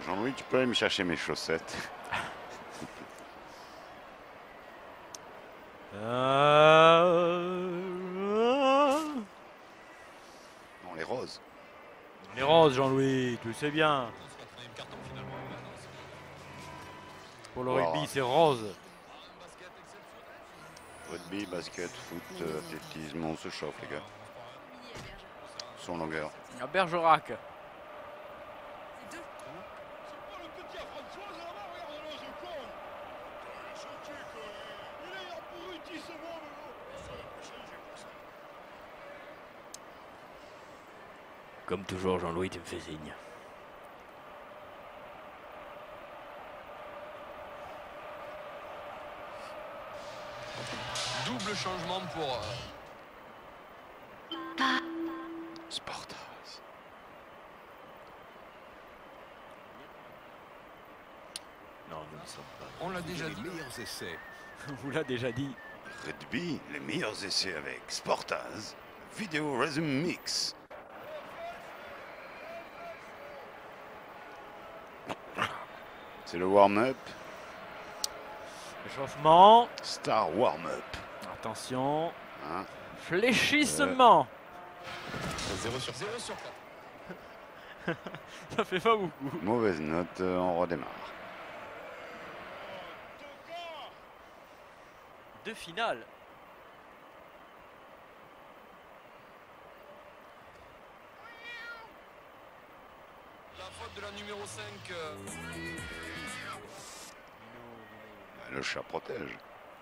Jean-Louis, tu peux aller me chercher mes chaussettes? Non, les roses. Les roses, Jean-Louis, tu le sais bien. Pour le rugby, c'est rose. Rugby, basket, foot, athlétisme, on se chauffe, les gars. Son longueur. À Bergerac. Comme toujours, Jean-Louis, tu me fais signe. Double changement pour... Spartas. Non, nous ne sommes pas. On l'a déjà dit. Meilleurs essais. On vous l'a déjà dit. Rugby, les meilleurs essais avec Spartas. Vidéo Resume Mix. C'est le warm-up. Échauffement. Star warm-up. Attention. Hein? Fléchissement. 0 sur 4. Ça fait pas beaucoup. Mauvaise note, on redémarre. Deux finales. La faute de la numéro 5. Le chat protège.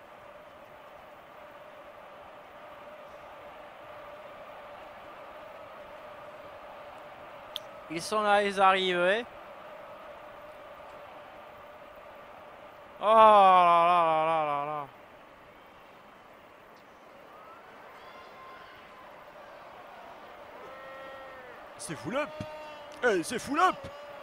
Ils sont là, ils arrivent. Eh. Oh là là là là là. C'est full up. Eh, c'est full up.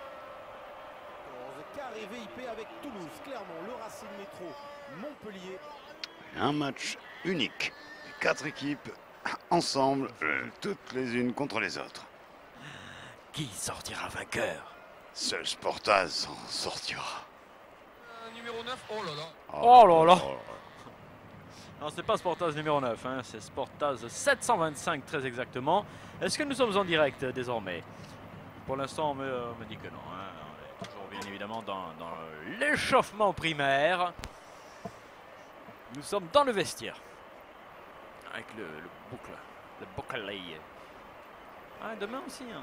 Carré VIP avec Toulouse, Clermont, le Racing Métro, Montpellier. Un match unique. 4 équipes ensemble, toutes les unes contre les autres. Qui sortira vainqueur? Seul Spartas s'en sortira. Numéro 9, oh là là. Oh là là. Non, c'est pas Spartas numéro 9, hein, c'est Spartas 725 très exactement. Est-ce que nous sommes en direct désormais? Pour l'instant, on me dit que non. Hein. On est toujours bien évidemment dans l'échauffement primaire. Nous sommes dans le vestiaire. Avec le bouclier. Ah, demain aussi. Hein.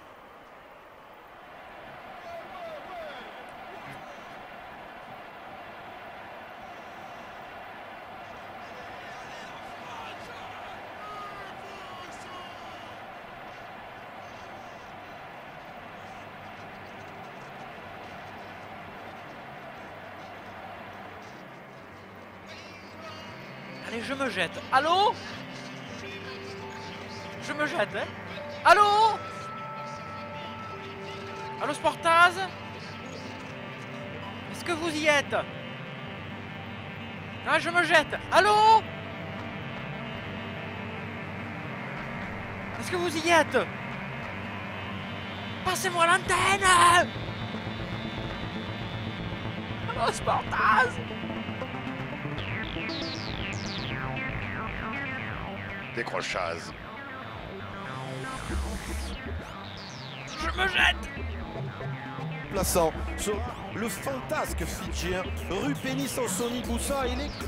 Allez, je me jette. Allô? Je me jette, hein? Allô? Allô, Spartas? Est-ce que vous y êtes? Ah, je me jette. Allô? Est-ce que vous y êtes? Passez-moi l'antenne! Allô, Spartas? Décrochage. Je me jette. Plaçant sur le fantasque fidjien, rue Pénis en Sony Boussa et les...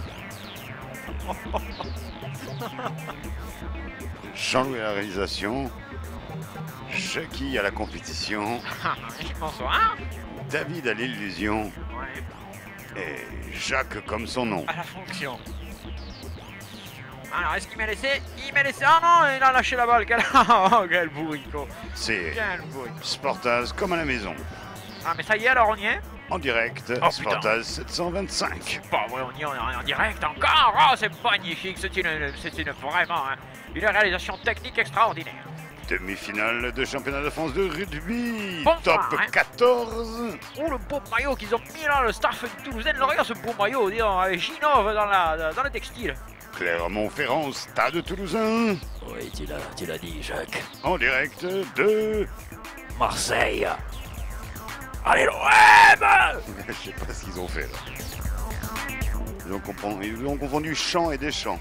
Jean-Louis à la réalisation. Chucky à la compétition. Bonsoir. David à l'illusion. Ouais, Et Jacques comme son nom. à la fonction. Alors, est-ce qu'il m'a laissé? Il m'a laissé. Ah non, il a lâché la balle. Oh, quel bourrico. C'est Quel bourrico. Spartas comme à la maison. Ah, mais ça y est, alors on y est? En direct, Oh, Spartas 725. Pas vrai, on y est en direct encore. Oh, c'est magnifique. C'est vraiment une réalisation technique extraordinaire. Demi-finale de championnat de France de rugby. Bonsoir, Top hein. 14. Oh, le beau maillot qu'ils ont mis là, le staff toulousain. Regarde ce beau maillot, disons, avec Ginov dans le textile. Clermont-Ferrand, Stade Toulousain. Oui, tu l'as dit, Jacques. En direct de Marseille. Allez l'OM! Je sais pas ce qu'ils ont fait là. Ils ont confondu chant et deschamps.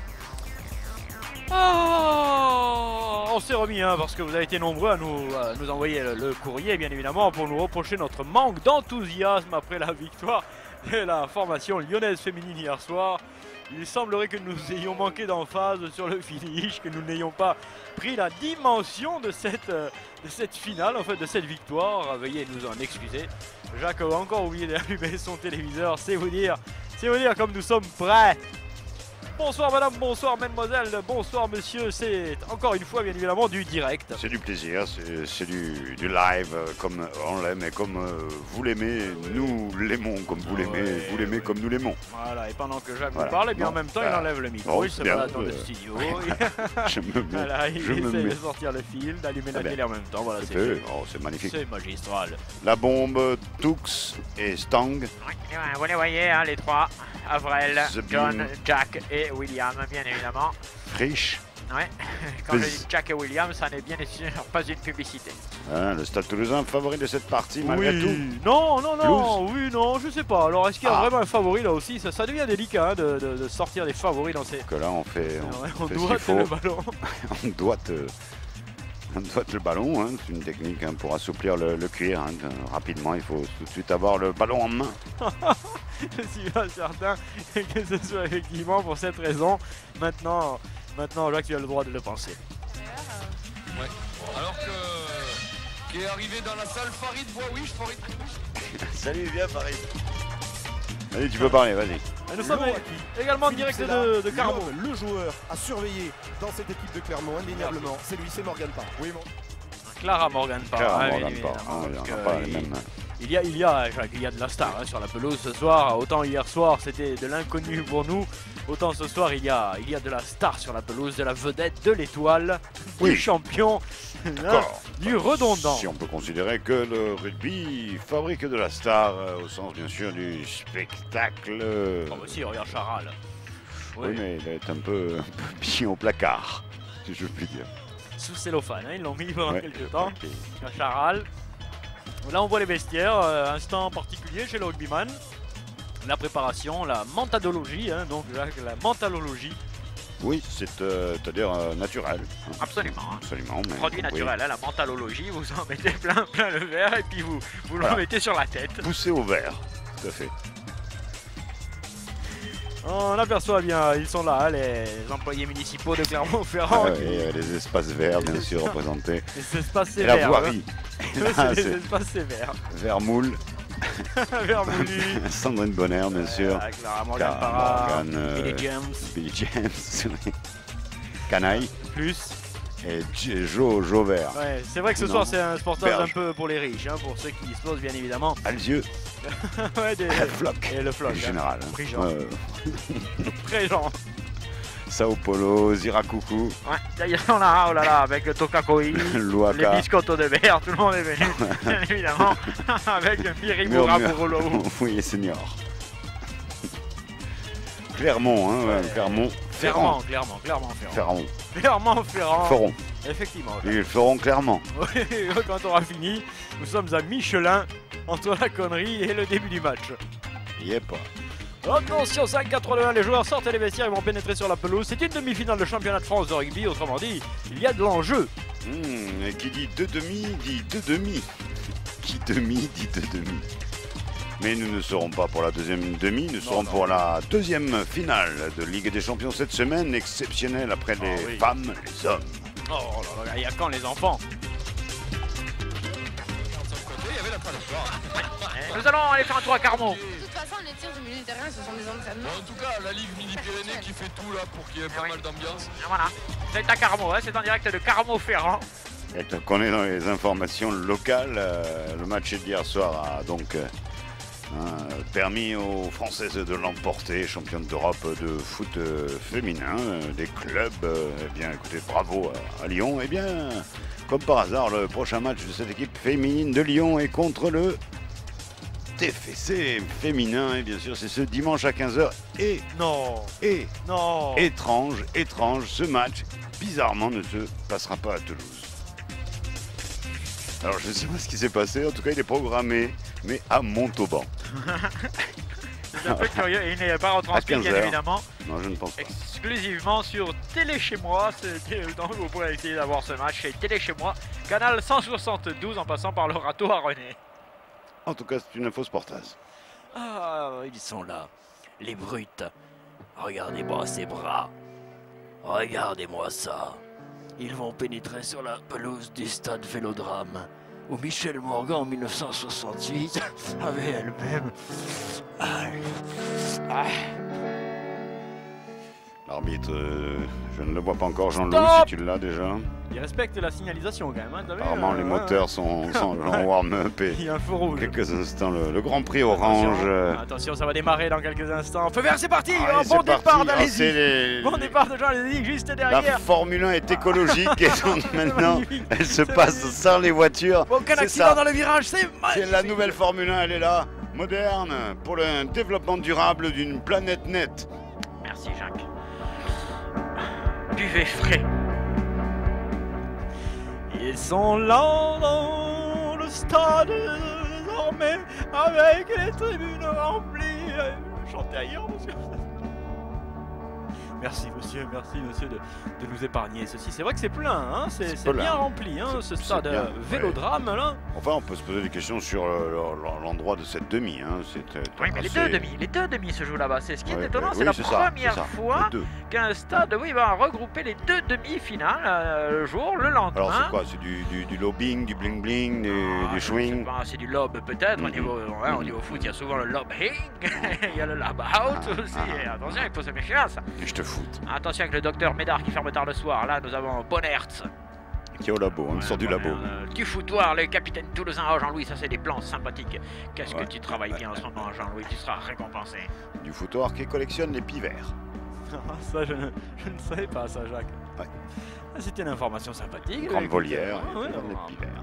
Oh, on s'est remis hein, parce que vous avez été nombreux à nous envoyer le courrier bien évidemment pour nous reprocher notre manque d'enthousiasme après la victoire de la formation lyonnaise féminine hier soir. Il semblerait que nous ayons manqué d'emphase sur le finish, que nous n'ayons pas pris la dimension de cette finale, en fait de cette victoire. Veuillez nous en excuser. Jacques a encore oublié d'allumer son téléviseur, c'est vous dire comme nous sommes prêts. Bonsoir madame, bonsoir mademoiselle, bonsoir monsieur, c'est encore une fois bien évidemment du direct. C'est du plaisir, c'est du live comme on l'aime et comme vous l'aimez, nous l'aimons comme vous l'aimez, vous l'aimez comme nous l'aimons. Voilà, et pendant que Jacques Voilà. vous parle, et bien en Non, même temps voilà. il enlève le micro, Bon, il se bien, balade dans le studio. Je me mets, Voilà, il je me essaie mets. de sortir le fil, d'allumer la Très télé en même temps, voilà C'est c'est fait. fait. Oh, c'est magnifique. C'est magistral. La bombe, Tux et Stang. Vous les voyez, hein, les trois, Avril, The John, Beam. Jack et William, bien évidemment. Frisch. Ouais, quand je Buzz. dis Jack et William, ça n'est bien sûr pas une publicité. Hein, le Stade Toulousain favori de cette partie malgré tout. Non, oui, non, je sais pas. Alors est-ce qu'il y a vraiment un favori là aussi ça devient délicat hein, de sortir des favoris dans ces... Que là on fait On fait ce doit qu'il le faut. ballon. On doite le ballon, hein. C'est une technique hein, pour assouplir le cuir. Hein. Rapidement, il faut tout de suite avoir le ballon en main. Je suis pas certain que ce soit effectivement pour cette raison. Maintenant Jacques, tu as le droit de le penser. Ouais. Alors que qui est arrivé dans la salle Farid Bouawish, Farid Bouawish. Salut, viens Farid. Allez, tu peux parler, vas-y. Et nous sommes Loaki. également en direct de Carmo. Le joueur à surveiller dans cette équipe de Clermont, indéniablement, c'est lui, c'est Morgan Parra. Oui, Clara Morgan Parra, Clara hein, Morgan bien Parra, évidemment, il y en parce a que pas les mêmes. il y a de la star hein, sur la pelouse ce soir. Autant hier soir c'était de l'inconnu pour nous, autant ce soir il y a de la star sur la pelouse, de la vedette, de l'étoile, Oui. du champion, hein, D'accord. du redondant. Si on peut considérer que le rugby fabrique de la star, au sens bien sûr du spectacle. Oh, bah si, regarde Charal. Oui, mais il est un peu mis au placard, si je puis dire. Sous cellophane, hein, ils l'ont mis pendant Ouais. quelques temps. Ok. À Charal. Là on voit les vestiaires, instant particulier chez le rugbyman. La préparation, la mentalologie, hein, donc la mentalologie. Oui, c'est-à-dire naturel. Hein. Absolument. Hein. Absolument. Mais, Produit oui. naturel, hein, la mentalologie, vous en mettez plein le verre et puis vous Voilà. le mettez sur la tête. Poussé au vert, tout à fait. On aperçoit bien, ils sont là, hein, les employés municipaux de Clermont-Ferrand. Ah, et les espaces verts, bien sûr, représentés. Les espaces Et la sévères. voirie. hein. Là, C'est des c'est espaces sévères. Vermoule, Vermoulu. Sandrine Bonner, bien sûr. Clara Morgan Clara Parra, Morgan, Billy James, Billy James, oui. Canaille plus. et Jo Vert. Ouais, c'est vrai que ce Non. soir c'est un sportage Berge. un peu pour les riches, hein, pour ceux qui se posent bien évidemment. Alzieux, Ouais, des... Floc, Et le floc. du général. Prix Jean. Très genre. Sao Paulo, Zirakuku, Ouais, d'ailleurs on a, oh là là, avec le Tokakoi, les Luaka, biscottos de verre, tout le monde est venu, bien évidemment, avec Mirimura Murmure. Burolo. Oui, et Senior. Clermont, hein, Ouais. Clermont, Ferrand. Clermont-Ferrand. Ferrand. Clermont-Ferrand. Ferrand. Effectivement. Ils feront clairement. Oui, quand on aura fini, nous sommes à Michelin, entre la connerie et le début du match. Yep. Attention, 5-4-2-1, les joueurs sortent les vestiaires, ils vont pénétrer sur la pelouse. C'est une demi-finale de championnat de France de rugby, autrement dit, il y a de l'enjeu. Et qui dit deux demi, dit deux demi. Qui demi, dit deux demi. Mais nous ne serons pas pour la deuxième demi, nous serons pour la deuxième finale de Ligue des Champions cette semaine, exceptionnelle après les oui. femmes, les hommes. Oh là là, il y a quand les enfants? De son côté, il y avait la trajectoire. Nous allons aller faire un tour à Carmo. De toute façon, les tirs du milieu de terrain, ce sont des entraînements. Bon, en tout cas, la Ligue Midi-Pyrénées qui fait tout là pour qu'il y ait pas oui. mal d'ambiance. Voilà, c'est à Carmo, hein, c'est en direct de Carmo-Ferrand. Et tant qu'on est dans les informations locales, le match d'hier soir a donc permis aux Françaises de l'emporter, championne d'Europe de foot féminin, des clubs. Eh bien, écoutez, bravo à Lyon. Eh bien, comme par hasard, le prochain match de cette équipe féminine de Lyon est contre le TFC féminin. Et bien sûr, c'est ce dimanche à 15h. Et Non, étrange, ce match, bizarrement, ne se passera pas à Toulouse. Alors je ne sais pas ce qui s'est passé, en tout cas il est programmé, mais à Montauban. C'est un peu curieux et il n'est pas retransmis bien évidemment. Non, je ne pense pas. Exclusivement sur Télé Chez Moi, donc vous pourrez essayer d'avoir ce match chez Télé Chez Moi, canal 172 en passant par le râteau à René. En tout cas c'est une info Sportaz. Ah, ils sont là, les brutes. Regardez-moi ces bras. Regardez-moi ça. Ils vont pénétrer sur la pelouse du stade Vélodrome, où Michel Morgan en 1968 avait elle-même... L'arbitre, je ne le vois pas encore, Jean-Louis, si tu l'as déjà. Il respecte la signalisation quand même. Hein, apparemment les moteurs sont en warm-up et il y a un feu rouge. Quelques instants, le Grand Prix Orange. Attention, ça va démarrer dans quelques instants. Feu vert, c'est parti. Allez, bon départ d'Alési. Bon départ de Jean Alési, juste derrière. La Formule 1 est écologique et donc maintenant elle se passe sans les voitures. Aucun accident dans le virage, c'est la nouvelle Formule 1, elle est là, moderne, pour le développement durable d'une planète nette. Merci Jacques. Buvez frais. Ils sont là dans le stade désormais avec les tribunes remplies. Chantez ailleurs, monsieur. Merci monsieur de nous épargner ceci. C'est vrai que c'est plein, hein, c'est bien rempli, hein, ce stade Vélodrome là. Enfin, on peut se poser des questions sur l'endroit de cette demi. Hein. Oui, mais les deux demi se jouent là-bas. C'est ce qui est étonnant, c'est la première fois qu'un stade va regrouper les deux demi-finales le jour, le lendemain. Alors c'est quoi? C'est du lobbying, du bling-bling, du swing? C'est du lob peut-être. Au niveau foot, il y a souvent le lobbing, il y a le lob-out aussi. Et attention, il faut se méfier à ça. Et je te foute. Attention avec le docteur Médard qui ferme tard le soir. Là, nous avons Bonnertz. Qui est au labo, on sort du labo. Du foutoir, le capitaine toulousain. Oh Jean-Louis, ça c'est des plans sympathiques. Qu'est-ce que tu travailles bien en ce moment, Jean-Louis, tu seras récompensé. Du foutoir qui collectionne les pivers. Ça, je ne savais pas ça, Jacques. Ouais. C'était une information sympathique. Grande volière, les pivers.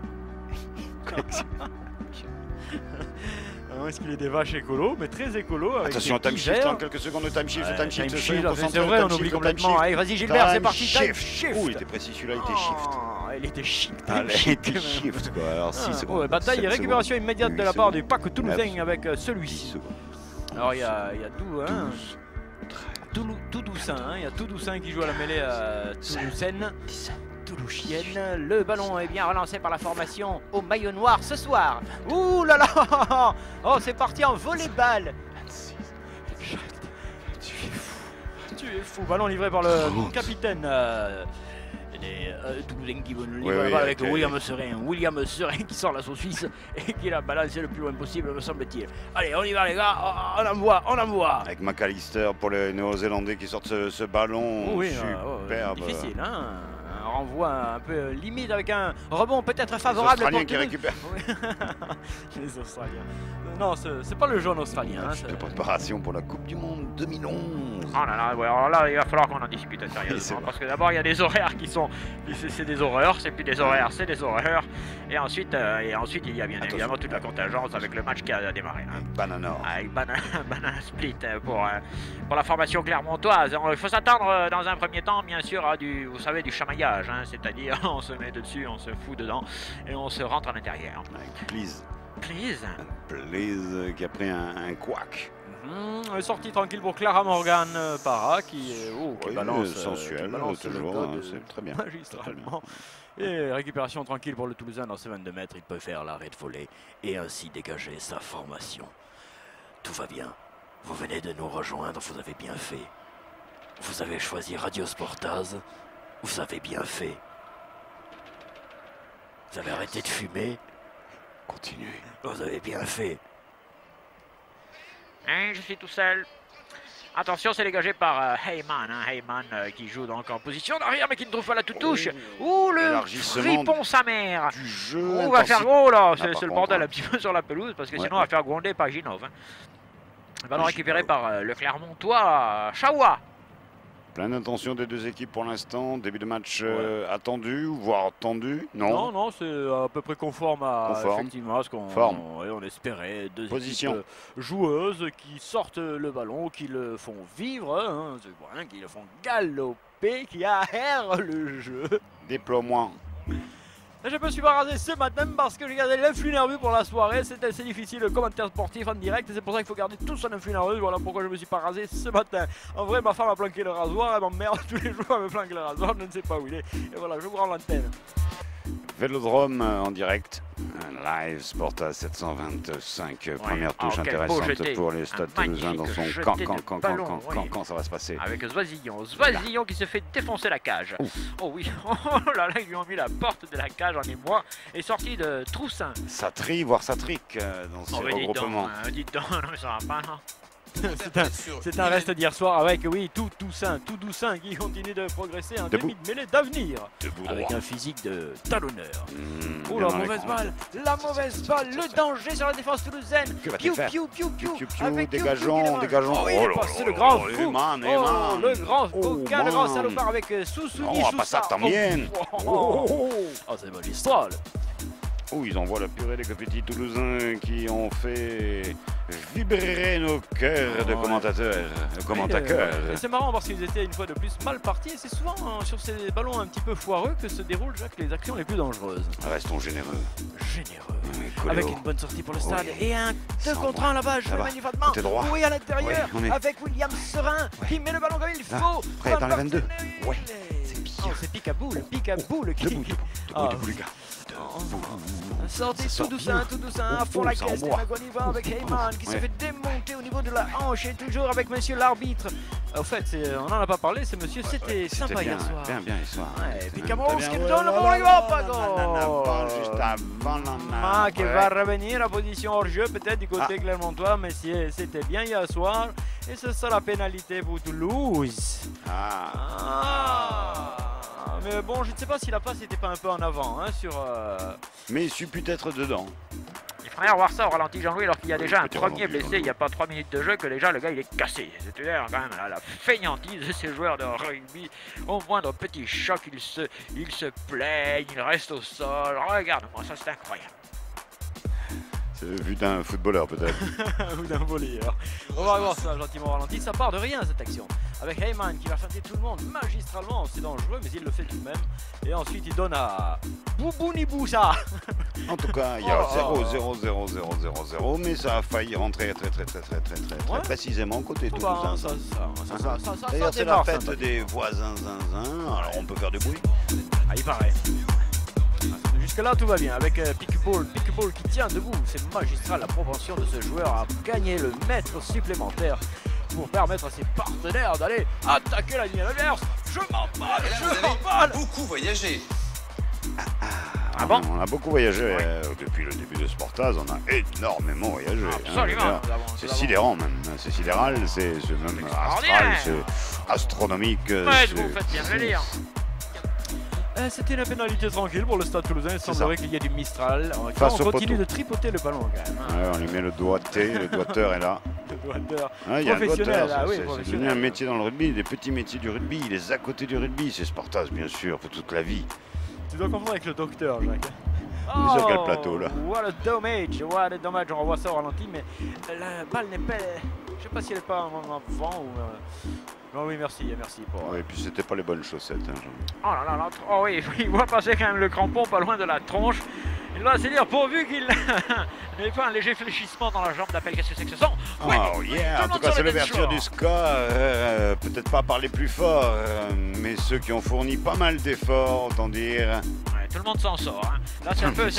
Est-ce qu'il est des vaches écolo, mais très écolo. Avec attention, time shift, en quelques secondes de time shift, c'est vrai, on oublie complètement. Allez, vas-y Gilbert, c'est parti, time shift. Oh, il était précis, celui-là, il était shift. Il était shift. Il était shift, quoi. Alors 6 secondes. Bataille et récupération immédiate de la part du pack toulousain avec celui-ci. Alors il y a Toulousain, il y a Toulousain qui joue à la mêlée à Toulousaine. Toulouchienne, le ballon est bien relancé par la formation au maillot noir ce soir. Ouh là là. Oh, c'est parti en volleyball. Tu es fou. Ballon livré par le capitaine des Toulousains qui vont le livrer avec William Serein qui sort la saucisse et qui la balance le plus loin possible, me semble-t-il. Allez, on y va les gars, on envoie. Avec McAllister pour les Néo-Zélandais qui sortent ce ballon superbe. Difficile, hein. Un renvoi un peu limite avec un rebond peut-être favorable. Les Australiens qui récupèrent. Les Australiens. Non, c'est pas le jaune australien. De préparation pour la Coupe du Monde 2011. Oh là là, alors là, il va falloir qu'on en discute sérieusement. Parce que d'abord, il y a des horaires qui sont. C'est des horreurs, c'est plus des horaires, c'est des horreurs. Et ensuite, il y a bien évidemment toute la contingence avec le match qui a démarré. Banana. Avec Banana Split pour la formation clermontoise. Il faut s'attendre dans un premier temps, bien sûr, à du chamaillage. Hein, c'est-à-dire, on se met dessus, on se fout dedans et on se rentre à l'intérieur. Please. Please qui a pris un couac. Sortie tranquille pour Clara Morgan Parra qui balance sensuel, toujours, c'est très bien. Magistralement. Et récupération tranquille pour le Toulousain dans ses 22 mètres, il peut faire l'arrêt de volée et ainsi dégager sa formation. Tout va bien, vous venez de nous rejoindre, vous avez bien fait. Vous avez choisi Radio Sportaz, vous avez bien fait. Vous avez arrêté de fumer. Continuez. Vous avez bien fait. Hein, je suis tout seul. Attention, c'est dégagé par Heyman. Heyman qui joue donc en position d'arrière mais qui ne trouve pas la touche. Ouh, le fripon sa mère. On va faire gros là. C'est le bordel un petit peu sur la pelouse parce que sinon on va faire gronder par Ginov. Hein. Ballon récupéré par le Clermontois, Chaoua. Plein d'intentions des deux équipes pour l'instant. Début de match attendu, voire tendu. Non, c'est à peu près conforme à effectivement ce qu'on espérait. Deux équipes joueuses qui sortent le ballon, qui le font vivre, hein, qui le font galoper, qui aèrent le jeu. Déploiement. Et je me suis pas rasé ce matin parce que j'ai gardé l'influx nerveux pour la soirée. C'était assez difficile, le commentaire sportif en direct. Et c'est pour ça qu'il faut garder tout son influx nerveux. Voilà pourquoi je me suis pas rasé ce matin. En vrai, ma femme a planqué le rasoir. Elle m'emmerde tous les jours à me planquer le rasoir. Je ne sais pas où il est. Et voilà, je vous rends l'antenne. Vélodrome en direct, live Sportaz 725, première touche intéressante pour les Stades Toulousains dans son quand ça va se passer. Avec Zoisillon qui se fait défoncer la cage. Oh oui, oh là là, ils lui ont mis la porte de la cage en émoi et sorti de Troussin. Ça trie, voire ça trique dans ces regroupements. Dites donc, non mais ça va pas, non. C'est un reste d'hier soir avec, oui, Toussaint qui continue de progresser en demi de mêlée d'avenir. Avec un physique de talonneur. Oh la mauvaise balle, le danger sur la défense toulousaine. Piou, dégageons. Oh, il est passé le grand fou. Le grand coquin, le grand salopard avec Sousouni Sousa. Oh, c'est magistral. Oh, ils envoient la purée des petits Toulousains qui ont fait vibrer nos cœurs de commentateurs. C'est marrant parce qu'ils étaient une fois de plus mal partis et c'est souvent sur ces ballons un petit peu foireux que se déroulent les actions les plus dangereuses. Restons généreux. Avec une bonne sortie pour le stade et un 2 contre 1 là-bas, joué magnifiquement. Oui, à l'intérieur, avec William Serin qui met le ballon comme il faut. Prêt dans les 22. Ouais, c'est bien. C'est Picaboule qui... Debout les gars. Sorti tout doucin, à fond la caisse de Magoniva avec Heyman qui s'est fait démonter au niveau de la hanche et toujours avec monsieur l'arbitre. Au fait, on n'en a pas parlé, c'est monsieur, c'était sympa hier soir. Bien hier soir. Et puis Cameron qui donne le ballon, il va pas goal. Juste avant qui va revenir à position hors-jeu, peut-être du côté clermontois, mais c'était bien hier soir. Et ce sera la pénalité pour Toulouse. Mais bon, je ne sais pas si la passe n'était pas un peu en avant sur. Mais il suffit peut-être dedans. Il faudrait voir ça au ralenti, Jean-Louis, alors qu'il y a déjà un premier blessé, il n'y a pas 3 minutes de jeu, que déjà le gars il est cassé. C'est-à-dire quand même la feignantise de ces joueurs de rugby. Au moindre petit choc, ils se plaignent, ils restent au sol. Regarde-moi, ça c'est incroyable. C'est vu d'un footballeur peut-être. Ou d'un volleyeur. On va voir ça gentiment au ralenti. Ça part de rien cette action. Avec Heyman qui va feinter tout le monde magistralement. C'est dangereux mais il le fait tout de même. Et ensuite il donne à Boubouniboussa. En tout cas il y a 0-0-0-0-0-0 mais ça a failli rentrer très précisément côté toulousain. D'ailleurs c'est la fête des voisins zinzin. Alors on peut faire du bruit. Il paraît. Jusque-là, tout va bien avec Pickball qui tient debout. C'est magistral la propension de ce joueur à gagner le mètre supplémentaire pour permettre à ses partenaires d'aller attaquer la ligne adverse. Je m'emballe. Beaucoup voyagé. Bon on a beaucoup voyagé depuis le début de Sportaz, on a énormément voyagé. Absolument. C'est sidérant même, c'est sidéral, c'est même astral, c'est astronomique. Vous faites bien de le dire. C'était une pénalité tranquille pour le Stade Toulousain. Il semblerait qu'il y ait du Mistral. On continue de tripoter le ballon quand même. On lui met le doigté, le doigteur est là. Le doigteur professionnel. C'est devenu un métier dans le rugby, des petits métiers du rugby, les à côté du rugby. C'est Sportaz bien sûr, pour toute la vie. Tu dois confondre avec le docteur, Jacques. On est sur quel plateau là? What a dommage, on revoit ça au ralenti, mais la balle n'est pas... Je sais pas si elle est pas en avant ou... Non, oui, merci pour... Oui, et puis c'était pas les bonnes chaussettes. Oh là là, oh oui, il voit passer quand même le crampon pas loin de la tronche. Il va se dire pourvu qu'il n'ait pas un léger fléchissement dans la jambe d'appel. Qu'est-ce que c'est que ce son? En tout cas, c'est l'ouverture du SCA. Peut-être pas par les plus forts, mais ceux qui ont fourni pas mal d'efforts, autant dire. Tout le monde s'en sort. Là, c'est un peu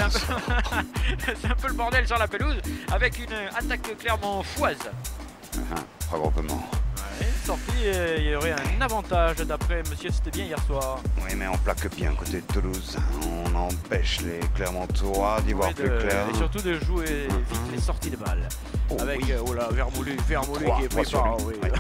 le bordel sur la pelouse avec une attaque clairement fouise. Probablement. Sorti, il y aurait un avantage d'après monsieur, c'était bien hier soir. Oui, mais on plaque bien côté de Toulouse. On empêche les Clermontois d'y voir plus clair. Et surtout de jouer vite les sorties de balles. Avec Vermoulu qui est préparé.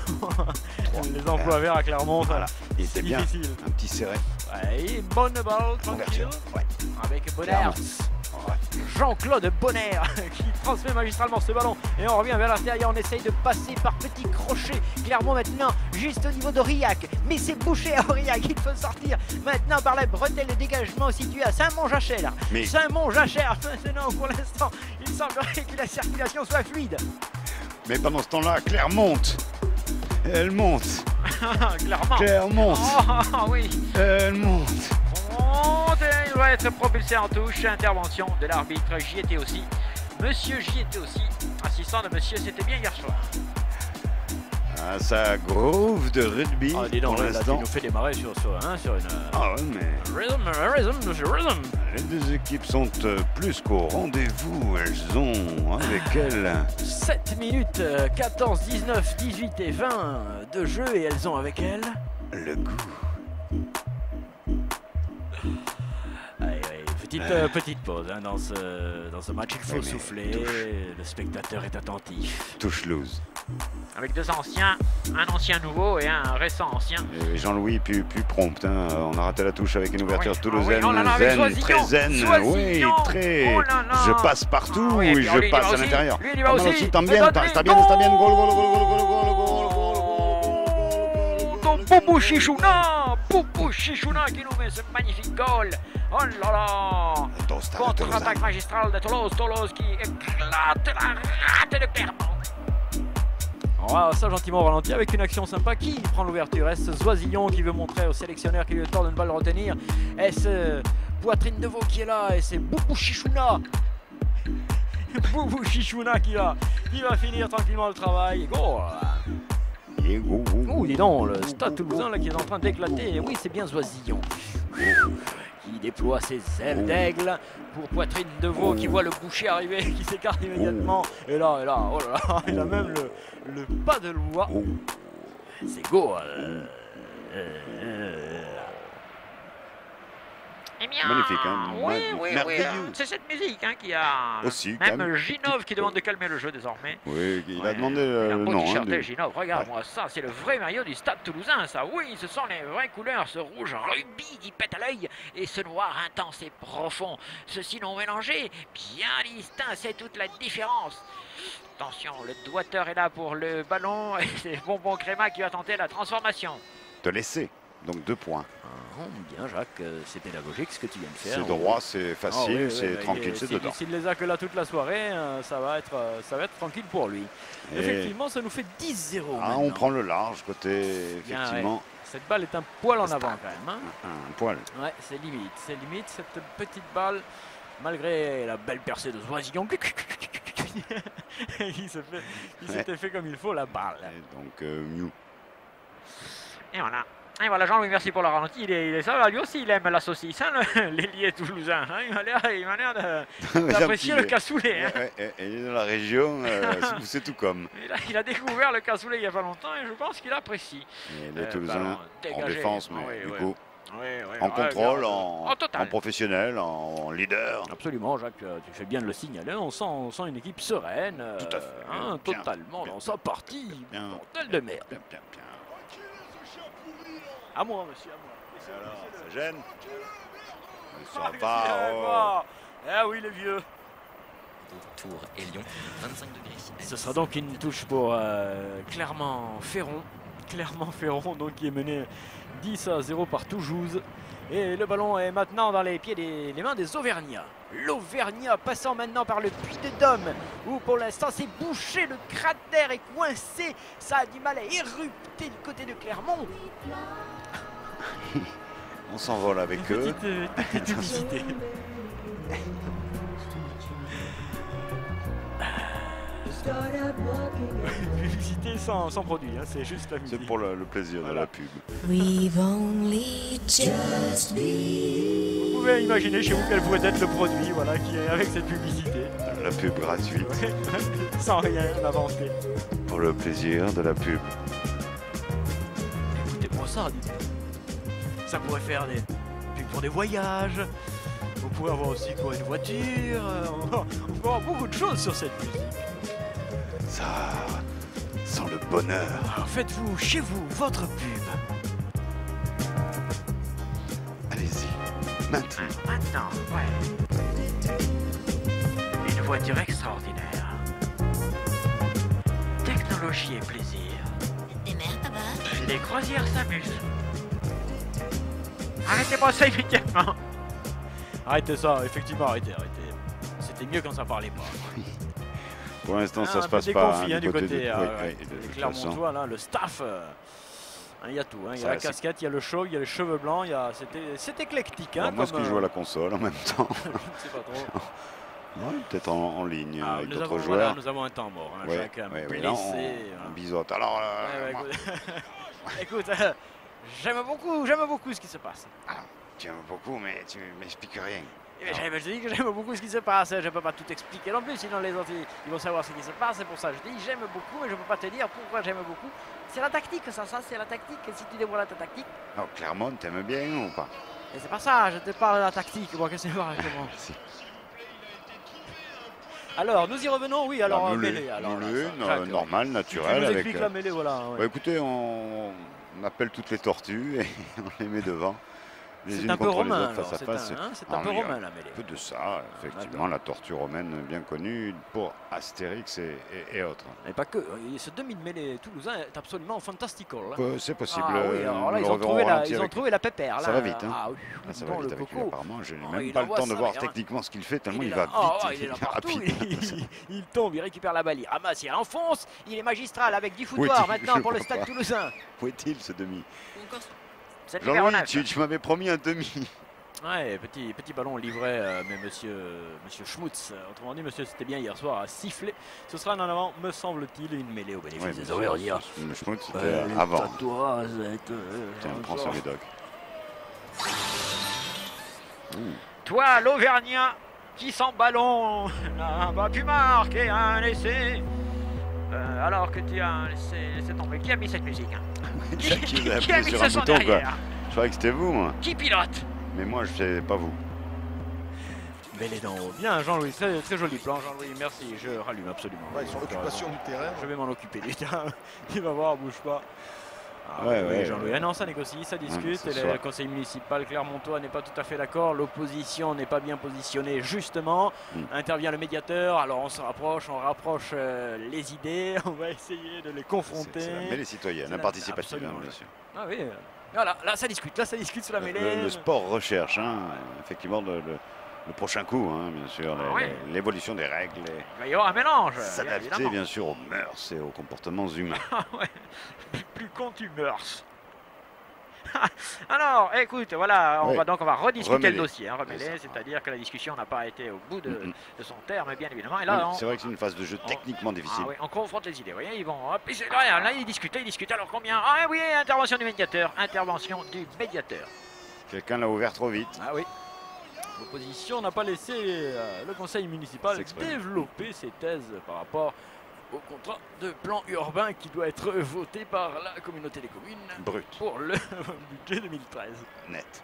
Les emplois verts à Clermont, c'est difficile. Bien. Un petit serré. Une bonne balle, tranquille. Avec Bonner. Jean-Claude Bonner qui transmet magistralement ce ballon et on revient vers l'intérieur, on essaye de passer par petit crochet, clairement maintenant juste au niveau d'Aurillac, mais c'est bouché à Aurillac, il faut sortir maintenant par la bretelle de dégagement située à Saint-Mond-Jachère. Saint-Mond-Jachère, maintenant pour l'instant il semblerait que la circulation soit fluide. Mais pendant ce temps-là, Claire monte. Elle monte. Clairement. Claire monte. Oui. Elle monte. doit être propulsé en touche. Intervention de l'arbitre. J'y étais aussi. Monsieur, j'y étais aussi. Assistant de monsieur, c'était bien hier soir. Ah, ça groove de rugby Dis donc, pour là, tu l'instant. nous fais démarrer sur une... Ah ouais, mais Rhythm. les deux équipes sont plus qu'au rendez-vous. Elles ont avec elles 7 minutes, 14, 19, 18 et 20 de jeu et elles ont avec elles... le goût. Allez, petite pause hein, dans ce match, il faut Oui, mais souffler, le spectateur est attentif. Touche loose. Avec deux anciens, un ancien nouveau et un récent ancien. Et Jean-Louis plus prompt. Hein. On a raté la touche avec une ouverture Oui. toulousaine. Oh là là, avec Zen, Zoisillon. très zen. Oui, Zoisillon. très. Oh là là. Je passe partout Ah oui, et et puis je lui, il passe va à aussi. l'intérieur. Lui, il y va aussi. T'as bien, Et t'as bien. Boubou Chichouna qui nous met ce magnifique goal. Oh là là. Contre-attaque magistrale de Toulouse qui éclate la rate de Clermont. On va ça gentiment au ralenti avec une action sympa. Qui prend l'ouverture? Est-ce Zoisillon qui veut montrer au sélectionneur qui lui tord de ne pas le retenir? Est-ce Poitrine de Veau qui est là? Et c'est Boubou Chichouna. Boubou Chichouna qui va finir tranquillement le travail. Go. Oh, dis donc, le Stade Toulousain là, qui est en train d'éclater. Et oui, c'est bien Zoisillon. Qui déploie ses ailes d'aigle pour Poitrine de Veau qui voit le boucher arriver, qui s'écarte immédiatement. Et là, oh là là, il a même le pas de loi. C'est go. Eh bien, Magnifique, hein. oui, Merveilleux. c'est cette musique hein, qui a... Aussi, quand même même. Ginov qui demande de calmer le jeu désormais. Oui, il a Ouais, demandé il a le beau nom. t-shirté, Ginov, regarde-moi ça, c'est le vrai maillot du Stade Toulousain, ça. Oui, ce sont les vraies couleurs, ce rouge rubis qui pète à l'œil et ce noir intense et profond. Ceux-ci l'ont mélangé, bien distinct, c'est toute la différence. Attention, le doigteur est là pour le ballon et c'est Bonbon Créma qui va tenter la transformation. Te laisser. Donc 2 points. Bien Jacques, c'est pédagogique ce que tu viens de faire. C'est droit, c'est facile, c'est tranquille, c'est dedans. S'il les a que là toute la soirée, ça va être tranquille pour lui. Et Effectivement, ça nous fait 10-0. on prend le large côté, Bien, effectivement. ouais. Cette balle est un poil en avant quand même. Hein. Un poil. Ouais, c'est limite cette petite balle, malgré la belle percée de Zoisillon. il s'était fait comme il faut la balle. Et donc, mieux. Et voilà, Jean-Louis, merci pour le ralenti. Il est ça, lui aussi, il aime la saucisse, hein, l'ailier toulousain. Hein, il m'a l'air d'apprécier le cassoulet. Hein. Il est dans la région, c'est tout comme. Il a découvert le cassoulet il n'y a pas longtemps et je pense qu'il apprécie. Et les Toulousains en défense, mais du coup, Oui, en contrôle, en total. en professionnel, en leader. Absolument, Jacques, tu fais bien de le signaler. On sent une équipe sereine, Tout à fait, hein, bien, totalement bien, dans sa partie. bien, Bordel de merde. Bien. À moi, monsieur, à moi. Alors, ça gêne? Il ne sera Ah, pas. Ah oui, les vieux. Tours et Lyon, 25 degrés. Ce sera donc une touche pour Clermont-Ferrand. Clermont-Ferrand, donc qui est mené 10-0 par Toulouse. Et le ballon est maintenant dans les pieds les mains des Auvergnats. L'Auvergnat passant maintenant par le Puy de Dôme, où pour l'instant c'est bouché, le cratère est coincé, ça a du mal à érupter du côté de Clermont. On s'envole avec eux. Petite publicité. Publicité sans produit, hein, c'est juste la musique. C'est pour le plaisir de la pub. We've only just been. Vous pouvez imaginer chez vous quel pourrait être le produit, voilà, qui est avec cette publicité. La pub gratuite. Sans rien inventer. Pour le plaisir de la pub. Écoutez-moi ça, dites. Ça pourrait faire des pubs pour des voyages. Vous pourrez avoir aussi quoi, une voiture. On peut avoir beaucoup de choses sur cette musique. Ça sent le bonheur. Alors faites-vous chez vous votre pub. Allez-y, maintenant. Maintenant, ouais. Une voiture extraordinaire. Technologie et plaisir. Des mères, papa. Les croisières s'amusent. Arrêtez-moi ça immédiatement. Arrêtez ça, effectivement, arrêtez. C'était mieux quand ça parlait pas. Pour l'instant, ça un se peu passe pas déconfit, hein, du côté de Clermontois, là, le staff Il y a tout, hein. Il y Ça, a la c'est- casquette, il y a le show, il y a les cheveux blancs, c'est éclectique. Hein, Alors, moi, comme, est-ce que je joue à la console en même temps? je ne sais pas trop. Ouais, peut-être en ligne Ah, avec nous, d'autres avons, joueurs. voilà, nous avons un temps mort. Hein, Ouais, chacun ouais, blessé. là, on voilà. bisote. Alors, Ouais, moi, écoute, j'aime beaucoup ce qui se passe. tu aimes beaucoup, mais tu m'expliques rien. Je dis que j'aime beaucoup ce qui se passe. Je ne peux pas tout expliquer non plus, sinon les autres ils vont savoir ce qui se passe. C'est pour ça que je dis j'aime beaucoup, mais je ne peux pas te dire pourquoi j'aime beaucoup. C'est la tactique, ça c'est la tactique. Si tu dévoiles ta tactique, Alors, Clermont, t'aimes bien ou pas? et c'est pas ça, je te parle de la tactique. Moi, qu'est-ce que c'est comment Si. Alors, nous y revenons, oui, alors La mêlée. Alors, mêlée, là, ça, Jacques, normale, tu naturelle. nous Avec, expliques la mêlée, voilà. ouais. Bah, écoutez, on appelle toutes les tortues et on les met devant. Les C'est unes un peu contre les romain, autres, face alors, à face. c'est un Ah, peu mais il y a romain la mêlée. Un peu de ça, effectivement, la tortue romaine bien connue pour Astérix et autres. Et pas que, ce demi-mêlée toulousain est absolument fantastical. Hein. C'est possible. Ah oui, alors là, nous ils le ont trouvé reverrons la, ralenti ils ont avec- trouvé la pépère. Ça là. va vite, hein. Ah oui, Là, ça dans va vite le avec lui, coco. apparemment. Je n'ai Oh, même il pas le envoie temps de ça, voir mais, hein. techniquement ce qu'il fait, tellement Il il est va là. vite. Oh, il est là est partout. rapide. Il tombe, il récupère la balle, il ramasse, il enfonce. Il est magistral avec 10 foutoirs est-il maintenant Je pour le vois stade pas. toulousain. Où est-il ce demi? C'est le numéro Jean-Louis, 9. tu m'avais promis un demi. Ouais, petit ballon livré, mais monsieur Schmutz, autrement dit, monsieur, c'était bien hier soir, a sifflé. Ce sera en avant, me semble-t-il, une mêlée au bénéfice des Auvergnats. Je crois que c'était avant. Toi, Tiens, prends ce médoc. Toi, l'Auvergnat, qui sans ballon n'a pas pu marquer un essai. Alors que tu as laissé tomber. Qui a mis cette musique hein Jack, il a Qui a appuyé mis sur un ce son bouton, quoi. derrière Je croyais que c'était vous, moi. Qui pilote? Mais moi, je sais pas vous. Bel et d'en haut. Bien, Jean-Louis, très, très joli plan, Jean-Louis, merci, je rallume absolument. Ouais, sur l'occupation du terrain. Je vais m'en occuper du terrain. Il va voir, bouge pas. Ah, Ouais, oui, ouais, Jean-Louis. ouais. Ah non, ça négocie, ça discute. c'est Et sûr. le conseil municipal Clermontois n'est pas tout à fait d'accord. L'opposition n'est pas bien positionnée, justement. Intervient le médiateur. Alors on se rapproche, on rapproche les idées. On va essayer de les confronter. C'est la mêlée citoyenne, C'est hein, la- participative, hein, absolument. bien sûr. Ah oui. Voilà, là ça discute sur la mêlée. Le sport recherche, hein, effectivement, le prochain coup, hein, bien sûr, Ah oui. l'évolution des règles, Il va y avoir un mélange. bien s'adapter, évidemment. bien sûr, aux mœurs et aux comportements humains. Ah ouais, plus con tu meurs. Alors, écoute, voilà, on Ouais. va rediscuter Remêler. le dossier, hein, remêler, C'est ça. c'est-à-dire que la discussion n'a pas été au bout de Mm-mm. son terme, bien évidemment. Et là, Oui, c'est vrai que c'est une phase de jeu techniquement difficile. ah oui, on confronte les idées, vous voyez, ils vont, hop, et c'est rien, là ils discutent, alors combien? Ah oui, intervention du médiateur, Quelqu'un l'a ouvert trop vite. Ah oui. L'opposition n'a pas laissé le conseil municipal S'exprimer. développer ses thèses par rapport au contrat de plan urbain qui doit être voté par la communauté des communes Brut, pour le budget 2013. net.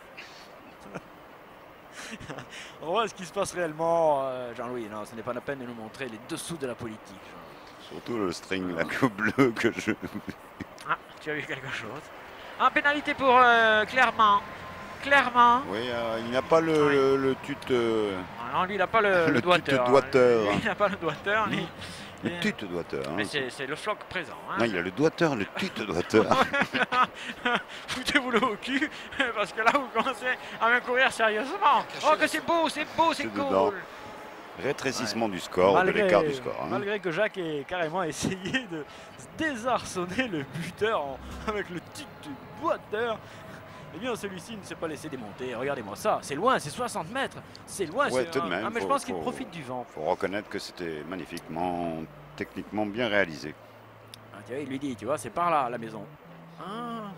On voit ce qui se passe réellement, Jean-Louis. Non, ce n'est pas la peine de nous montrer les dessous de la politique. Surtout le string, la coupe bleue que je... Ah, tu as vu quelque chose? Ah, pénalité pour Clermont. Oui, il n'a pas le tut... Ah non, lui, il n'a pas le Le doigteur. tute-doigteur. Lui, il n'a pas le doigteur, ni... Le tut-doigteur. Hein. Mais c'est le floc présent. Hein. Non, il a le doigteur, le tut-doigteur. Foutez-vous le au cul, parce que là, vous commencez à me courir sérieusement. Oh, que c'est beau, c'est dedans. cool. Rétrécissement du score, de l'écart du score. Hein. Malgré que Jacques ait carrément essayé de désarçonner le buteur avec le titre du doigteur, eh bien celui-ci ne s'est pas laissé démonter. Regardez-moi ça, c'est loin, c'est 60 mètres. C'est loin, Ouais, c'est tout de même, Ah, mais je faut- pense qu'il faut- profite du vent. Faut reconnaître que c'était magnifiquement, techniquement bien réalisé. Ah, tu vois, il lui dit, tu vois, c'est par là, à la maison. Ah.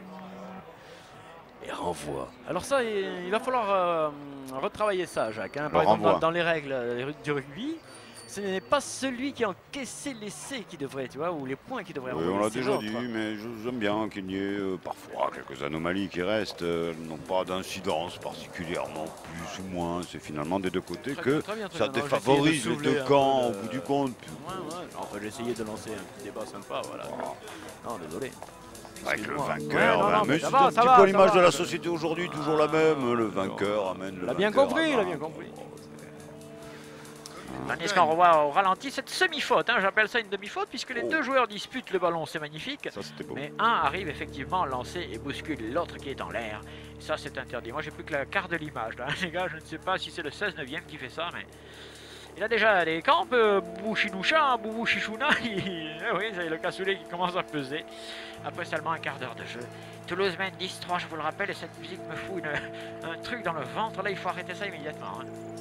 Et renvoi. Alors ça, il va falloir retravailler ça, Jacques. Hein. Par Le exemple, renvoi. dans les règles du rugby, ce n'est pas celui qui a encaissé l'essai qui devrait, tu vois, ou les points qui devraient Oui, renvoyer, on l'a c'est déjà l'autre. dit, mais j'aime bien qu'il y ait parfois quelques anomalies qui restent, n'ont pas d'incidence particulièrement plus ou moins. C'est finalement des deux côtés Très que bien, très bien, très ça bien. Non, défavorise j'ai essayé les de deux soulever un camps peu au le- bout du compte. Ouais, ouais. Enfin, j'ai essayé de lancer un petit débat sympa, voilà. Non, désolé. Avec le Excuse-moi. vainqueur, Ouais, non, non, mais mais c'est ça va, un ça petit va, peu ça l'image va. de la société aujourd'hui, toujours la même. Le vainqueur amène le Il a bien vainqueur compris, à il a bien vaincre. compris. Tandis qu'on revoit au ralenti cette semi-faute, hein, j'appelle ça une demi-faute, puisque les Oh. deux joueurs disputent le ballon, c'est magnifique. Ça, c'était beau. Mais un arrive effectivement à lancer et bouscule l'autre qui est en l'air. Ça, c'est interdit. Moi, j'ai plus que la carte de l'image, là. Les gars, je ne sais pas si c'est le 16 9e qui fait ça, mais Il a déjà des camps, Boubouchinoucha, Boubouchichouna, oui, c'est le cassoulet qui commence à peser. Après seulement un quart d'heure de jeu. Toulouse mène 10-3, je vous le rappelle, et cette musique me fout un truc dans le ventre. Là, il faut arrêter ça immédiatement. Hein.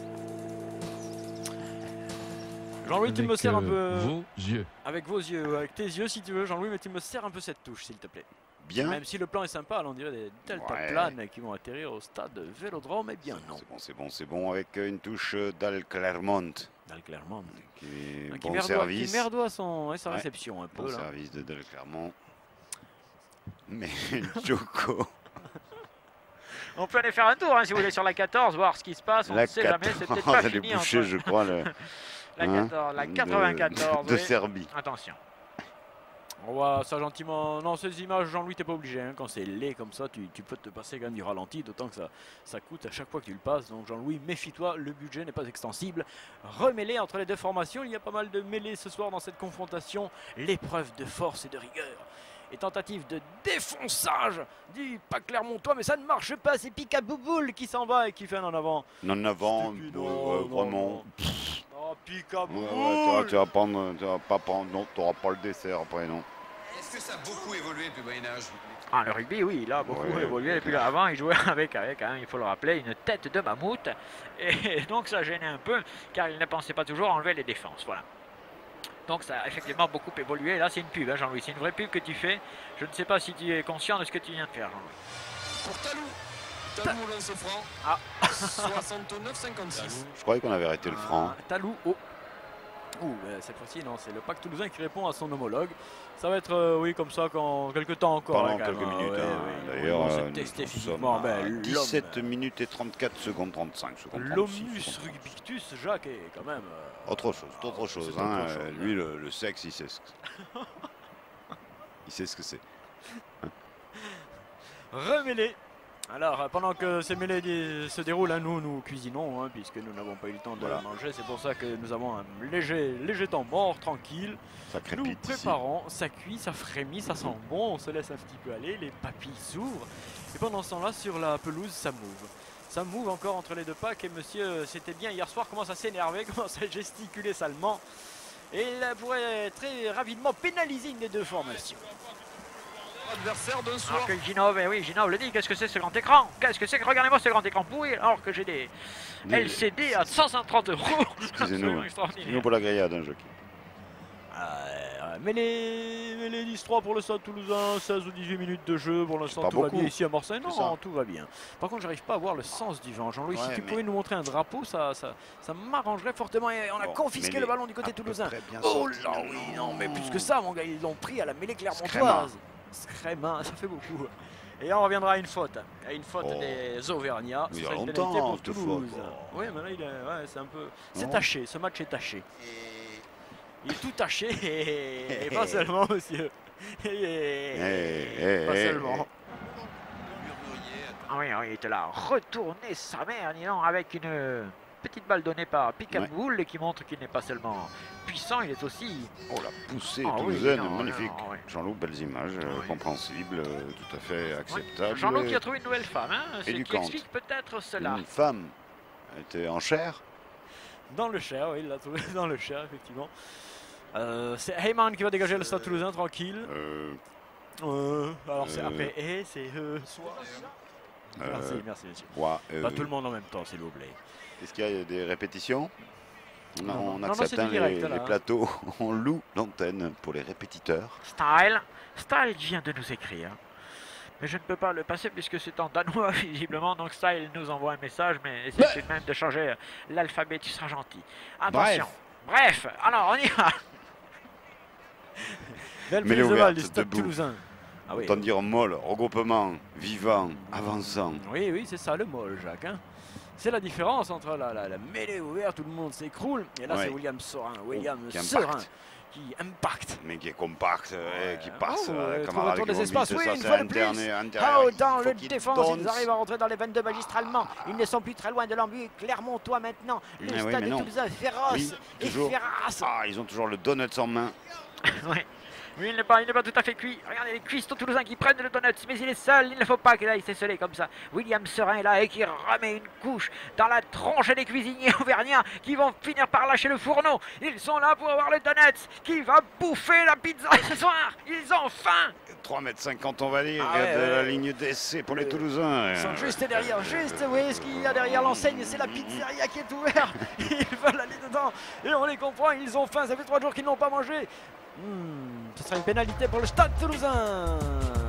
Jean-Louis, tu me sers un peu... Vos yeux. Avec vos yeux, avec tes yeux si tu veux, Jean-Louis, mais tu me sers un peu cette touche, s'il te plaît. Bien. Même si le plan est sympa, là, on dirait des deltaplanes qui vont atterrir au stade Vélodrome, eh bien non. C'est bon, avec une touche d'Al Clermont. D'Al Clermont. Bon service. Qui merdoit sa réception un peu. Bon là. service de Dal Clermont. Mais Choco. On peut aller faire un tour hein, si vous voulez sur la 14, voir ce qui se passe. On ne sait jamais, c'est peut-être pas fini. Bouché, je crois. La 14, la 94. De oui. Serbie. Attention. On voit ça gentiment. Non, ces images, Jean-Louis, t'es pas obligé. Hein. Quand c'est laid comme ça, tu peux te passer quand même du ralenti, d'autant que ça coûte à chaque fois que tu le passes. Donc, Jean-Louis, méfie-toi, le budget n'est pas extensible. Remêlé entre les deux formations, il y a pas mal de mêlées ce soir dans cette confrontation. L'épreuve de force et de rigueur. Et tentative de défonçage du pack clermontois, mais ça ne marche pas. C'est Picabouboule qui s'en va et qui fait un en avant. En avant, vraiment. Oh, Picabouboule. Tu vas pas prendre, non, tu n'auras pas le dessert après, non. Est-ce que ça a beaucoup évolué depuis le Moyen-Âge? Ah, le rugby, oui, il a beaucoup évolué. Et puis avant, il jouait avec hein, il faut le rappeler, une tête de mammouth. Et donc ça gênait un peu, car il ne pensait pas toujours enlever les défenses. Voilà. Donc ça a effectivement beaucoup évolué. Là, c'est une pub, hein, Jean-Louis. C'est une vraie pub que tu fais. Je ne sais pas si tu es conscient de ce que tu viens de faire, Jean-Louis. Pour Talou. Talou au lance franc. Ah. 69,56. Je croyais qu'on avait arrêté le franc. Talou. Oh. Cette fois-ci, non, c'est le pack toulousain qui répond à son homologue. Ça va être, oui, comme ça, quand quelques temps encore. Pendant quelques minutes. D'ailleurs, testé physiquement. 17 minutes et 34 secondes, 35 secondes. L'Omnus Rugbictus, Jacques, est quand même... Autre chose. Hein. Lui, le sexe, il sait ce que c'est. Il sait ce que c'est. Remêlé. Alors, pendant que ces mêlées se déroulent, hein, nous cuisinons, hein, puisque nous n'avons pas eu le temps de manger. C'est pour ça que nous avons un léger temps mort, tranquille. Ça crépite. Nous préparons, ça cuit, ça frémit, ça sent bon, on se laisse un petit peu aller, les papilles s'ouvrent. Et pendant ce temps-là, sur la pelouse, ça mouve. Ça mouve encore entre les deux packs et monsieur, c'était bien hier soir, commence à s'énerver, commence à gesticuler salement. Et il pourrait très rapidement pénaliser une des deux formations. Adversaire d'un soir. Alors que Ginov, oui, Ginov le dit, qu'est-ce que c'est ce grand écran? Qu'est-ce que c'est que, regardez-moi ce grand écran pourri, alors que j'ai des LCD à 130 €. Excusez-nous, excusez-nous pour la grillade, hein, Jacques. Mêlée 10-3 pour le Stade Toulousain, 16 ou 18 minutes de jeu, pour l'instant tout va bien ici à Marseille, non, tout va bien. Par contre, j'arrive pas à voir le sens du vent. Jean-Louis, si tu pouvais nous montrer un drapeau, ça m'arrangerait fortement. Et on a confisqué le ballon du côté toulousain. Oh là oui, non, mais plus que ça, mon gars, ils l'ont pris à la mêlée clermontoise. Scrémin, ça fait beaucoup. Et on reviendra à une faute des Auvergnats. Il y a C'est une longtemps, pénalité pour cette Toulouse. faute. Oui, mais là, c'est un peu... C'est taché, ce match est taché. Il est tout taché et pas seulement, monsieur. Pas seulement. Ah oui, il te l'a retourné sa mère, dis donc, avec une petite balle donnée par Picaboulle qui montre qu'il n'est pas seulement puissant, il est aussi... Oh, la poussée Ah oui, toulousaine, non, magnifique. non, oui. Jean-Loup, belles images, compréhensibles, tout à fait acceptables. Jean-Loup qui a trouvé une nouvelle femme, hein, ce qui éducante. explique peut-être cela. Une femme était en chair. Dans le Cher, oui, il l'a trouvé dans le Cher, effectivement. C'est Heyman qui va dégager le Stade Toulousain tranquille. Alors c'est après c'est soit. Merci monsieur. Tout le monde en même temps, s'il vous plaît. Est-ce qu'il y a des répétitions? On non, accepte c'est direct, les plateaux, on loue l'antenne pour les répétiteurs. Style vient de nous écrire. Mais je ne peux pas le passer puisque c'est en danois visiblement. Donc Style nous envoie un message, mais essaie tout de même de changer l'alphabet, tu seras gentil. Attention. Bref, alors on y va. Belle prise de balle du Stade Toulousain. Ah oui. Autant dire molle, regroupement, vivant, avançant. Oui, c'est ça le molle, Jacques. Hein. C'est la différence entre la mêlée ouverte, tout le monde s'écroule, et là c'est William Serein. Qui impacte. Mais qui est compact, qui passe. Retour des espaces, oui, une fois de plus. Dans le défense, ils arrivent à rentrer dans les 22 magistralement. Ils ne sont plus très loin de l'embut. Clermontois maintenant. Le Stade Toulousain féroce et férace. Ah, ils ont toujours le donut en main. Oui. Oui, il n'est pas tout à fait cuit. Regardez les cuisses toulousains qui prennent le donut, mais il est seul. Il ne faut pas qu'il aille s'esseler comme ça. William Serein est là et qui remet une couche dans la tronche des cuisiniers auvergnats qui vont finir par lâcher le fourneau. Ils sont là pour avoir le donut qui va bouffer la pizza ce soir. Ils ont faim. 3,50 m on va dire, Ah ouais, de la ouais. ligne d'essai pour les Toulousains. Ils sont juste derrière, juste, vous voyez ce qu'il y a derrière l'enseigne, c'est la pizzeria qui est ouverte. Ils veulent aller dedans et on les comprend, ils ont faim, ça fait 3 jours qu'ils n'ont pas mangé. Ce sera une pénalité pour le Stade Toulousain.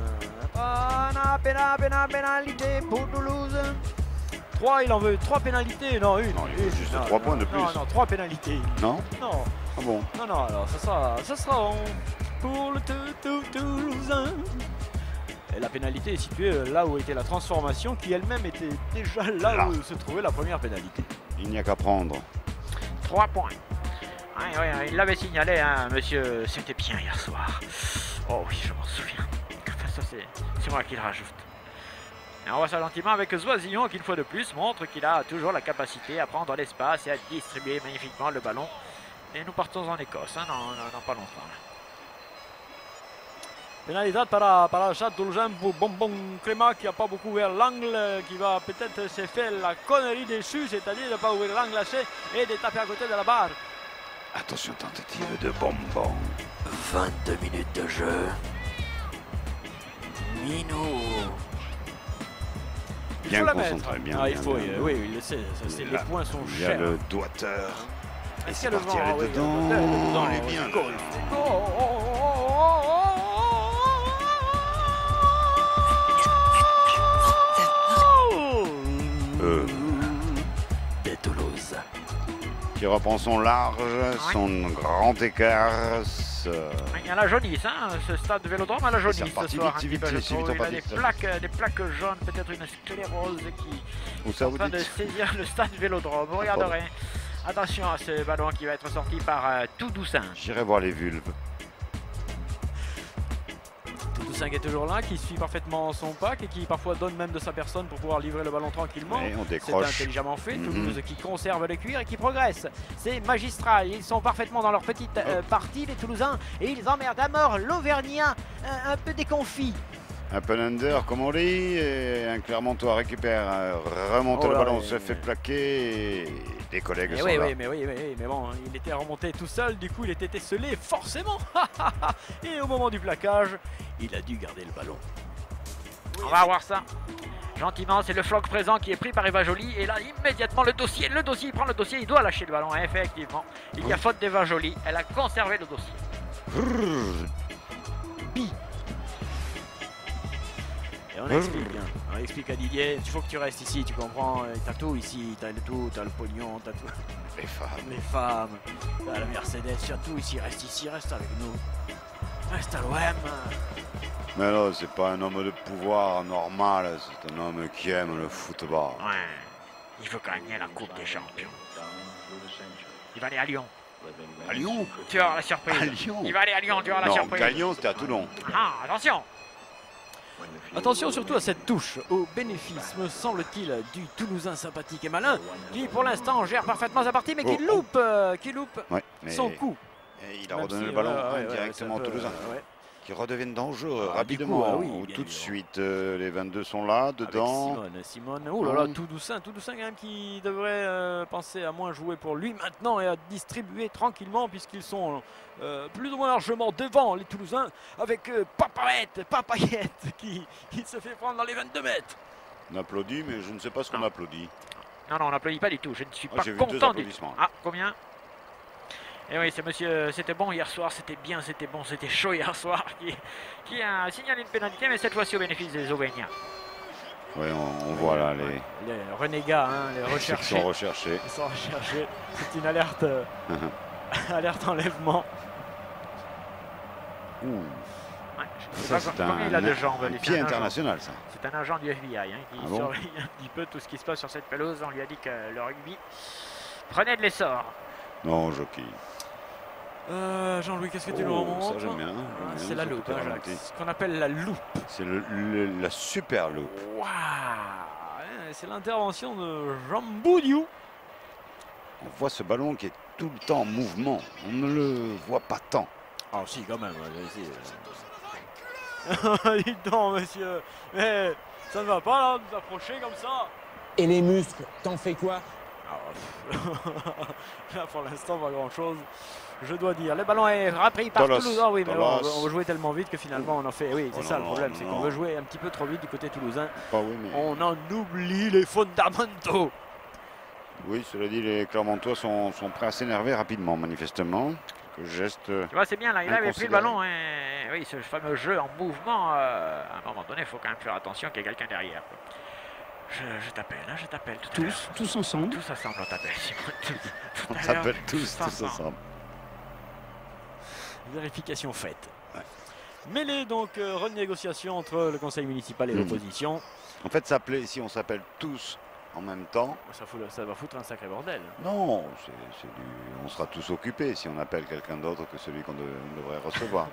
Pénalité pour Toulouse. 3, il en veut 3 pénalités, non une. Non, il veut juste 3 points de plus. Non, 3 pénalités. Non? Non, Ah bon? non, alors ça sera pour le Toulousain. Et la pénalité est située là où était la transformation, qui elle-même était déjà là où se trouvait la première pénalité. Il n'y a qu'à prendre. 3 points. Oui, il l'avait signalé, hein, monsieur. C'était bien hier soir. Oh oui, je m'en souviens. Enfin, ça, c'est moi qui le rajoute. Et on voit ça gentiment avec Zoisillon qui, une fois de plus, montre qu'il a toujours la capacité à prendre l'espace et à distribuer magnifiquement le ballon. Et nous partons en Écosse, hein, dans pas longtemps. Pénalité para le Stade Toulousain pour Bonbon Créma qui n'a pas beaucoup ouvert l'angle, qui va peut-être se faire la connerie dessus, c'est-à-dire de ne pas ouvrir l'angle lâché et de taper à côté de la barre. Attention, tentative de bonbon. 22 minutes de jeu. Minou. Il Bien faut la concentré, mettre. bien. Ah, il bien, faut, bien. oui, il le sait, les points sont Il y a chers. le doigteur. Et Est-ce c'est qu'il y a le parti, vent? elle Oui, est il y a le dedans. doigteur, elle est dedans. Elle est bien Goal. là. De Toulouse. Qui reprend son large, son grand écart. Il y a la jaunisse, hein, ce stade de Vélodrome à la jaunisse ce reparti soir. vite, un petit peu, je c'est vite trouve. Il a reparti. des plaques jaunes, peut-être une sclérose qui Où ça est en vous train de dites? saisir le stade Vélodrome. Vous regarderez. Attention à ce ballon qui va être sorti par Toulousain. J'irai voir les vulves. Toulousain qui est toujours là, qui suit parfaitement son pack et qui parfois donne même de sa personne pour pouvoir livrer le ballon tranquillement. Et on C'est décroche. intelligemment fait. Mhm. Toulouse qui conserve le cuir et qui progresse. C'est magistral. Ils sont parfaitement dans leur petite partie, les Toulousains, et ils emmerdent à mort l'Auvergnat, un peu déconfit. Un peu under, comme on dit, et un Clermontois récupère, remonte Oh le là, ballon, oui, se fait plaquer, et des collègues Mais sont oui, là. mais bon, il était remonté tout seul, du coup il était esselé, forcément. Et au moment du plaquage, il a dû garder le ballon. On va voir ça. Gentiment, c'est le floc présent qui est pris par Eva Joly. Et là, immédiatement, le dossier, il prend le dossier, il doit lâcher le ballon. Effectivement, il y a faute d'Eva Joly. Elle a conservé le dossier. Et on explique à Didier, il faut que tu restes ici, tu comprends, t'as tout ici, t'as le tout, t'as le pognon, t'as tout. Les femmes. Les femmes, t'as la Mercedes, surtout ici, reste avec nous. Reste à l'OM. Mais là, c'est pas un homme de pouvoir normal, c'est un homme qui aime le football. Ouais, il veut gagner la Coupe des Champions. Il va aller à Lyon. À Lyon? Tu vas avoir la surprise. À Lyon? Il va aller à Lyon, tu vas avoir la Non, surprise. Gagnon, c'était à Toulon. Ah, attention. Attention surtout à cette touche, au bénéfice, me semble-t-il, du Toulousain sympathique et malin, qui pour l'instant gère parfaitement sa partie, mais qui loupe Ouais, mais son coup. et il a Même redonné si, le ballon ouais, directement ça aux peut, Toulousains. ouais. Qui redeviennent dangereux Ah, rapidement. du coup, oui, Ou bien tout de évidemment. suite, les 22 sont là, dedans. Avec Simone, oh là là, Toulousain quand même qui devrait penser à moins jouer pour lui maintenant et à distribuer tranquillement puisqu'ils sont plus ou moins largement devant les Toulousains avec Papayette qui se fait prendre dans les 22 mètres. On applaudit, mais je ne sais pas ce qu'on applaudit. Non, on n'applaudit pas du tout. Je ne suis Ah, pas j'ai vu 2 content du tout. applaudissements. Ah, combien? Et oui, c'est monsieur, c'était bon hier soir, c'était bien, c'était bon, c'était chaud hier soir, qui a signalé une pénalité, mais cette fois-ci au bénéfice des Auvergnats. Oui, on voit là Les renégats, hein, les qui recherchés. sont recherchés. Ils sont recherchés. C'est une alerte, alerte enlèvement. Ouh, Ouais, je ne sais ça, pas c'est combien il a de jambes. un lui, c'est pied un agent. international, ça. C'est un agent du FBI hein, qui Ah bon surveille un petit peu tout ce qui se passe sur cette pelouse. On lui a dit que le rugby prenait de l'essor. Non, jockey. Jean-Louis, qu'est-ce que tu nous Oh, remontes? ça, j'aime bien. Ah, j'aime c'est bien, la ça loupe, peut hein, te Jacques. raconter. Ce qu'on appelle la loupe. C'est la super loupe. Waouh! Ouais, c'est l'intervention de Jean Boudiou. On voit ce ballon qui est tout le temps en mouvement. On ne le voit pas tant. Ah si, quand même, ici. Dites donc, monsieur. Mais ça ne va pas, là, de nous approcher comme ça. Et les muscles, t'en fais quoi? Là, pour l'instant, pas grand-chose. Je dois dire. Le ballon est repris par Toulouse. Ah oui, mais bon, on veut jouer tellement vite que finalement, on en fait... Oui, c'est ça le problème, c'est qu'on veut jouer un petit peu trop vite du côté toulousain. Oui, mais... On en oublie les fondamentaux. Oui, cela dit, les Clermontois sont prêts à s'énerver rapidement, manifestement. Le geste. Tu vois, c'est bien là, il avait pris le ballon. Hein. Oui, ce fameux jeu en mouvement, à un moment donné, il faut quand même faire attention qu'il y ait quelqu'un derrière. Je t'appelle, hein, je t'appelle tout à l'heure. Tous ensemble? Tous ensemble, on t'appelle, Simon. On s'appelle tous ensemble. Vérification faite. Ouais. Mêlée donc, renégociation entre le conseil municipal et l'opposition. En fait, si on s'appelle tous en même temps... Ça va foutre un sacré bordel. Non, on sera tous occupés si on appelle quelqu'un d'autre que celui qu'on devrait recevoir.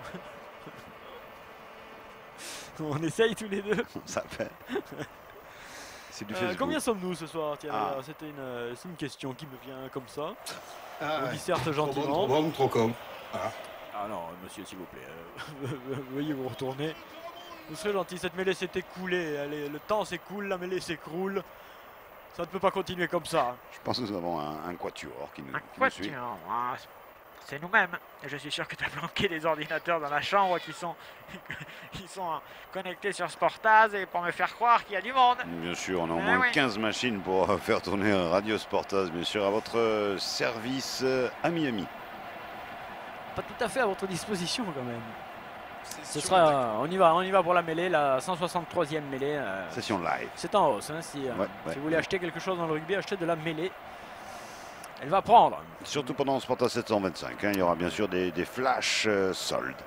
On essaye tous les deux. On s'appelle. C'est du Facebook. Combien sommes-nous ce soir? Tiens, c'était une question qui me vient comme ça. On disserte gentiment. Trop bon ou trop con. Ah non, monsieur, s'il vous plaît, veuillez vous retourner. Vous serez gentil, cette mêlée s'est écoulée. Allez, le temps s'écoule, la mêlée s'écroule. Ça ne peut pas continuer comme ça. Je pense que nous avons un quatuor qui nous suit. C'est nous-mêmes. Je suis sûr que tu as planqué des ordinateurs dans la chambre qui sont connectés sur Sportaz et pour me faire croire qu'il y a du monde. Bien sûr, on a au moins 15 machines pour faire tourner Radio Sportaz, bien sûr, à votre service à Miami. Pas tout à fait à votre disposition quand même. Ce sera, on y va pour la mêlée, la 163e mêlée. Session live. C'est en hausse. Hein, si vous voulez acheter quelque chose dans le rugby, achetez de la mêlée. Elle va prendre. Surtout pendant Sportaz 725. Hein, il y aura bien sûr des flash soldes.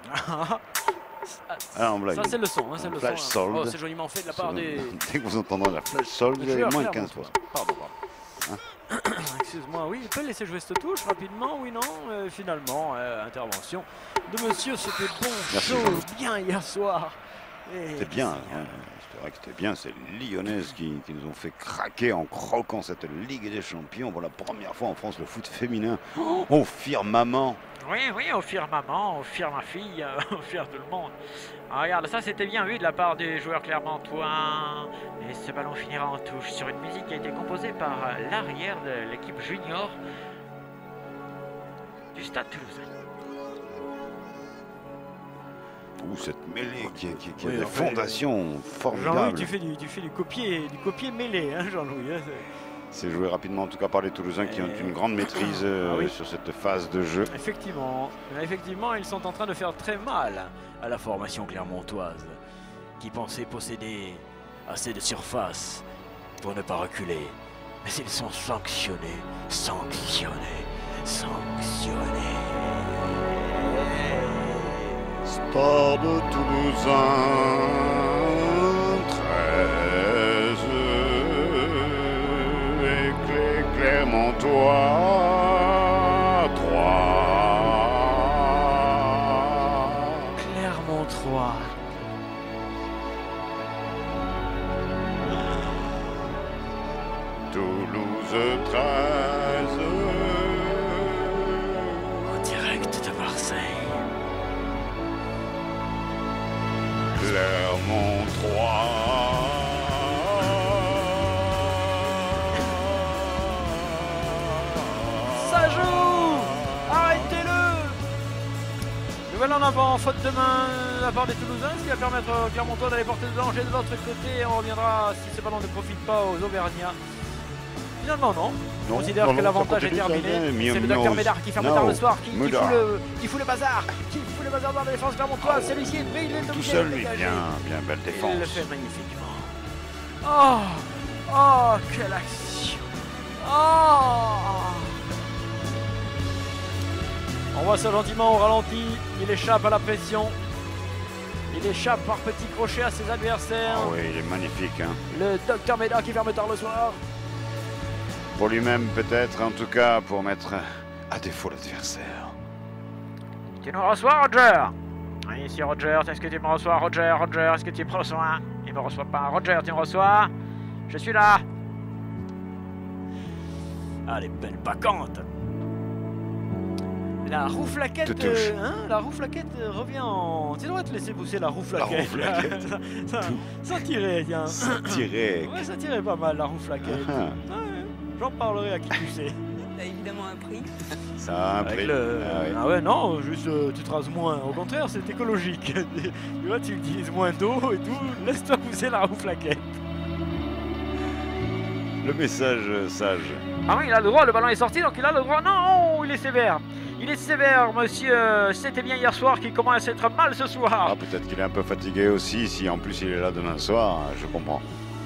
Ça c'est le son. Hein, c'est le flash son. Solde. Oh, c'est joliment fait de la part des... Dès que vous entendrez la flash solde, vous avez moins de 15%. Pardon. Excuse-moi, oui, il peut laisser jouer cette touche rapidement, oui, non, finalement, intervention de monsieur, c'était bon, chaud, bien hier soir. C'était bien, hein, c'est vrai que c'était bien, c'est les Lyonnaises qui nous ont fait craquer en croquant cette Ligue des Champions pour la première fois en France, le foot féminin, au firmament. Oui, au firmament, au fier ma fille, au fier tout le monde. Ah, regarde, ça c'était bien vu de la part des joueurs clermontois. Et ce ballon finira en touche sur une musique qui a été composée par l'arrière de l'équipe junior du Stade Toulousain. Cette mêlée qui a des fondations formidables. Jean-Louis, tu fais du copier mêlé, hein, Jean-Louis. Hein, c'est joué rapidement, en tout cas par les Toulousains qui ont une grande maîtrise sur cette phase de jeu. Effectivement, ils sont en train de faire très mal à la formation clermontoise, qui pensait posséder assez de surface pour ne pas reculer. Mais ils sont sanctionnés. Stade Toulousain 13 et Clermontois 3. Clermont 3. Toulouse 13. En direct de Marseille. Clermont 3. Ça joue. Arrêtez-le. Nouvelle en avant, faute de main de la part des Toulousains, ce qui va permettre aux Clermontois d'aller porter le danger de l'autre côté. On reviendra si ce ballon ne profite pas aux Auvergnats. Finalement non. On considère que l'avantage est terminé. C'est le docteur Médard qui ferme tard le soir, qui fout le bazar. Qui fout le bazar dans la défense clermontoise. Celui-ci est pris, il est tout seul, lui. Bien, belle défense. Il le fait magnifiquement. Oh, quelle action. On voit ça gentiment au ralenti. Il échappe à la pression. Il échappe par petits crochets à ses adversaires. Ah oui, il est magnifique. Hein. Le docteur Médard qui ferme tard le soir. Pour lui-même peut-être, en tout cas pour mettre à défaut l'adversaire. Tu nous reçois, Roger? Oui, ici Roger, est-ce que tu me reçois, Roger? Roger, est-ce que tu me reçois? Il me reçoit pas. Roger, tu me reçois? Je suis là. Ah, les belles bacchantes. La roue flaquette, la roue flaquette revient en... Tu devrais te laisser pousser la roue flaquette. Ça tirait, tiens. Ça tirait. Ouais, ça tirait pas mal, la roue flaquette. Ouais, j'en parlerai à qui tu sais. Ça a évidemment un prix. Ça a un prix. Ah ouais, non, juste tu te rases moins. Au contraire, c'est écologique. Tu vois, tu utilises moins d'eau et tout. Laisse-toi pousser la roue flaquette. Le message sage. Ah oui, il a le droit, le ballon est sorti, donc il a le droit. Non, il est sévère. Il est sévère, monsieur. C'était bien hier soir qu'il commence à être mal ce soir. Ah, peut-être qu'il est un peu fatigué aussi, si en plus il est là demain soir, je comprends.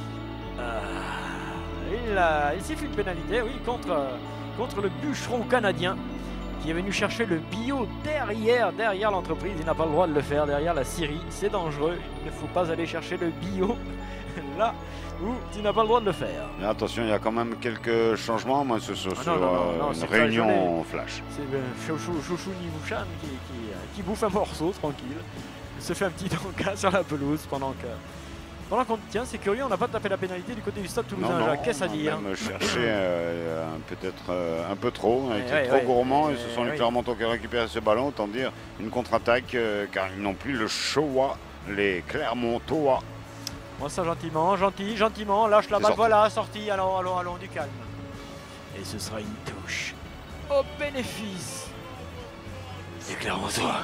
Il siffle une pénalité, oui, contre le bûcheron canadien qui est venu chercher le bio derrière l'entreprise. Il n'a pas le droit de le faire derrière la scierie. C'est dangereux. Il ne faut pas aller chercher le bio là où tu n'as pas le droit de le faire. Mais attention, il y a quand même quelques changements, moi, sur une réunion flash. C'est Chouchou Nivouchan qui bouffe un morceau tranquille. Il se fait un petit encas sur la pelouse pendant qu'on tient. C'est curieux, on n'a pas tapé la pénalité du côté du Stade Toulousain. Jacques, qu'est-ce à dire? On a même cherché peut-être un peu trop, on a été trop gourmand et ce sont les Clermontois qui ont récupéré ce ballon, autant dire une contre-attaque car ils n'ont plus le choix, les Clermontois. Moi ça gentiment, lâche la balle, voilà, sortie, allons, du calme. Et ce sera une touche au bénéfice des Clermontois.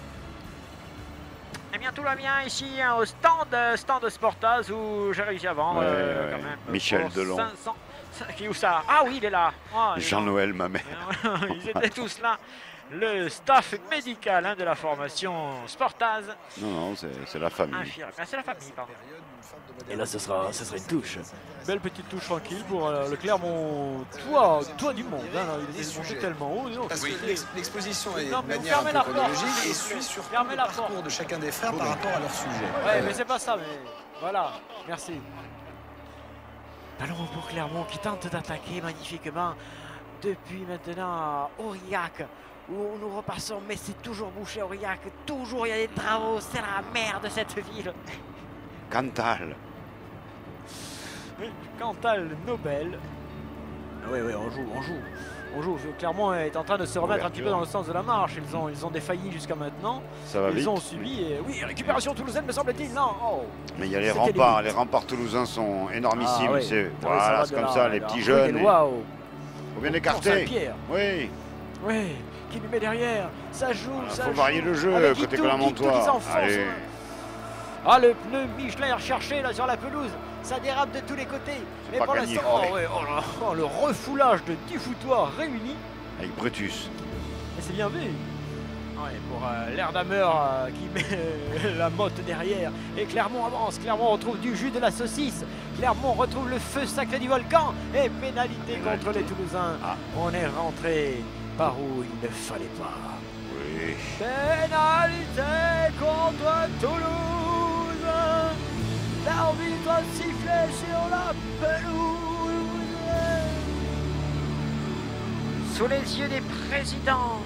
Eh bien tout va bien ici hein, au stand Sportaz où j'ai réussi à vendre quand même. Michel Delon. 500. Qui est où ça? Ah oui, il est là. Oh, Jean-Noël, ma mère. Ils étaient tous là. Le staff médical de la formation Sportaz. Non, c'est la famille. C'est la famille, pardon. Et là, ce sera une touche. Belle petite touche tranquille pour le Clermont. Toi du monde. Hein, il est monté tellement haut. Parce que l'exposition est de manière un peu chronologique et suit surtout le parcours de chacun des frères par rapport à leur sujet. Ouais, mais c'est pas ça. Mais voilà, merci. Ballon pour Clermont qui tente d'attaquer magnifiquement depuis maintenant Aurillac. Où nous repassons, mais c'est toujours bouché Aurillac. Toujours il y a des travaux. C'est la merde cette ville. Cantal. Oui, Cantal Nobel. Oui, on joue. Clermont est en train de se remettre un petit peu dans le sens de la marche. Ils ont défailli jusqu'à maintenant. Ça va vite. Ils ont subi. Oui, récupération toulousaine me semble-t-il. Non. Oh. Mais il y a les remparts. Les remparts toulousains sont énormissimes. Oui. C'est comme ça, les petits jeunes. Faut bien écarter. Oui. Qui lui met derrière. Ça joue. Il faut varier le jeu côté Clermontois. Allez. Ah, le pneu Michelin est recherché là sur la pelouse. Ça dérape de tous les côtés. Mais pour l'instant, le refoulage de 10 foutoirs réunis. Avec Brutus. Mais c'est bien vu. Ouais, pour l'Erdammer qui met la motte derrière. Et Clermont avance. Clermont retrouve du jus de la saucisse. Clermont retrouve le feu sacré du volcan. Et pénalité contre les Toulousains. On est rentré par où il ne fallait pas. Oui. Pénalité contre Toulouse. L'arbitre a sifflé sur la pelouse. Sous les yeux des présidents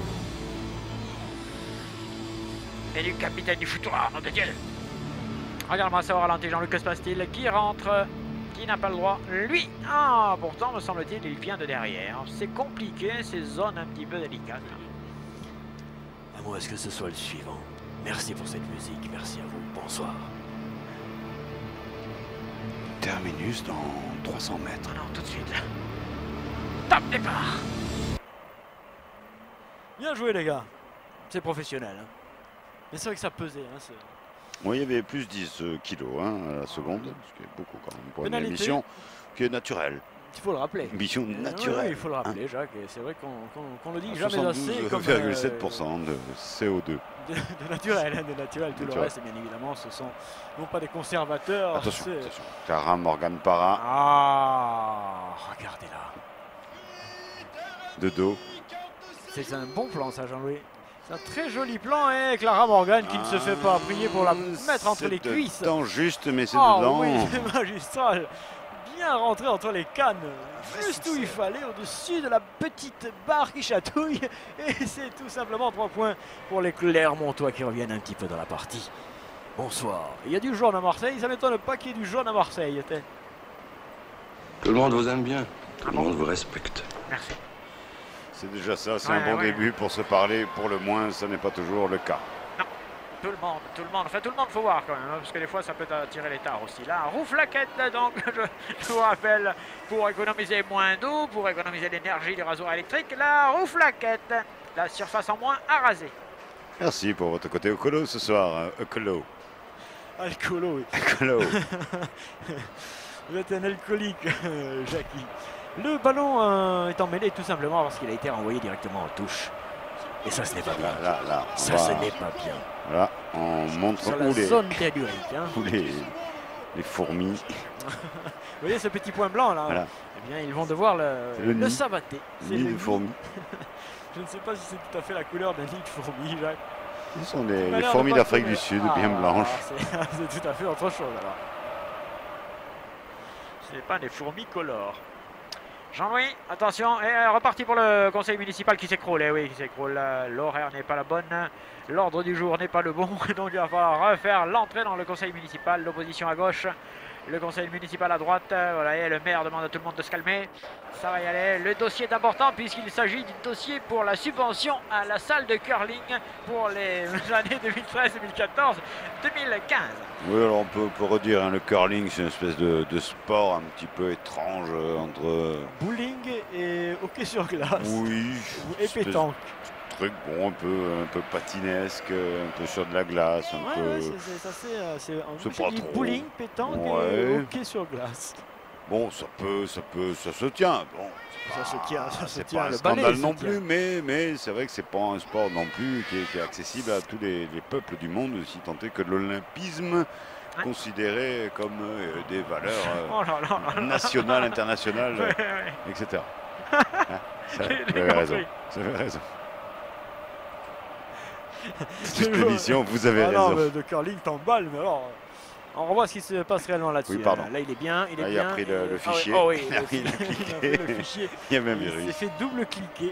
et du capitaine du foutoir, nom de Dieu. Regarde-moi ça au ralenti, Jean-Luc, que se passe-t-il? Qui rentre? Qui n'a pas le droit? Lui! Ah, pourtant, me semble-t-il, il vient de derrière. C'est compliqué, ces zones un petit peu délicates. À moins que ce soit le suivant. Merci pour cette musique, merci à vous. Bonsoir. Terminus dans 300 mètres. Non, tout de suite. Top départ. Bien joué les gars. C'est professionnel. Hein. Mais c'est vrai que ça pesait. Hein, moi, il y avait plus 10 kilos à la seconde, ce qui est beaucoup quand même pour pénalité. Une émission qui est naturelle. Il faut le rappeler. Une émission naturelle. Oui, il faut le rappeler, Jacques. Et c'est vrai qu'on le dit jamais assez. 72,7% de CO2. De naturel, tout le reste, bien évidemment, ce sont non pas des conservateurs. Attention. Clara Morgan Parra. Ah, regardez là. De dos. C'est un bon plan, ça, Jean-Louis. C'est un très joli plan, et Clara Morgan qui ne se fait pas prier pour la mettre entre les cuisses. C'est dedans juste, mais c'est dedans. Oui, c'est magistral. Bien rentré entre les cannes, juste où il fallait, au-dessus de la petite barre qui chatouille. Et c'est tout simplement 3 points pour les Clermontois qui reviennent un petit peu dans la partie. Bonsoir. Il y a du jaune à Marseille, ça m'étonne pas qu'il y ait du jaune à Marseille. Tout le monde vous aime bien, tout le monde vous respecte. Merci. C'est déjà ça, c'est un bon début pour se parler. Pour le moins, ça n'est pas toujours le cas. Non, tout le monde, enfin tout le monde faut voir quand même, hein, parce que des fois ça peut attirer les tares aussi. Là, rouflaquette donc, je vous rappelle, pour économiser moins d'eau, pour économiser l'énergie du rasoir électrique, la rouflaquette, la surface en moins à raser. Merci pour votre côté écolo ce soir, écolo. Alcoolo, oui. Alcoolo. Vous êtes un alcoolique, Jackie. Le ballon est emmêlé tout simplement parce qu'il a été renvoyé directement en touche. Et ça, ce n'est pas bien. Là, ça, ce n'est pas bien. Voilà, on montre sur où la les zone tellurique. Hein. Où les fourmis. Vous voyez ce petit point blanc là, voilà. Eh bien, ils vont devoir le sabater. C'est le nid de fourmis. Je ne sais pas si c'est tout à fait la couleur d'un nid de fourmis, Jacques. Ce sont les fourmis d'Afrique du Sud, bien blanches. C'est tout à fait autre chose alors. Ce n'est pas des fourmis colores. Jean-Louis, attention, et reparti pour le conseil municipal qui s'écroule. Eh oui, qui s'écroule. L'horaire n'est pas la bonne, l'ordre du jour n'est pas le bon. Donc il va falloir refaire l'entrée dans le conseil municipal. L'opposition à gauche, le conseil municipal à droite. Voilà, et le maire demande à tout le monde de se calmer. Ça va y aller. Le dossier est important puisqu'il s'agit du dossier pour la subvention à la salle de curling pour les années 2013, 2014, 2015. Oui, alors on peut redire, hein, le curling, c'est une espèce de sport un petit peu étrange entre... bowling et hockey sur glace. Oui. Et pétanque. Truc, bon, un peu patinesque, un peu sur de la glace, un peu... Ouais, c'est pas trop. Bowling, pétanque et hockey sur glace. Bon, ça se tient. Bon, ça se tient. C'est pas un scandale non plus, mais c'est vrai que c'est pas un sport non plus qui est accessible à tous les peuples du monde, si tant est que l'olympisme considéré comme des valeurs nationales, internationales, etc. Vous avez raison. Vous avez raison. Cette émission, vous avez raison. De curling t'emballe, mais alors... On revoit ce qui se passe réellement là-dessus. Oui, pardon. Là, il est bien. Il a pris le fichier. Ah oui, il a pris le fichier. Il y a même il s'est fait double-cliquer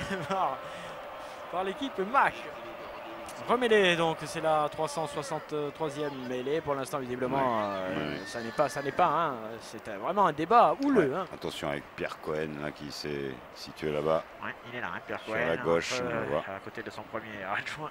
par l'équipe Mach. Remêlée, donc c'est la 363e mêlée. Pour l'instant, visiblement, ça n'est pas. Hein, c'était vraiment un débat houleux. Hein. Attention avec Pierre Cohen là, qui s'est situé là-bas. Ouais, il est là, hein, Pierre Cohen. Sur la gauche, à côté de son premier adjoint.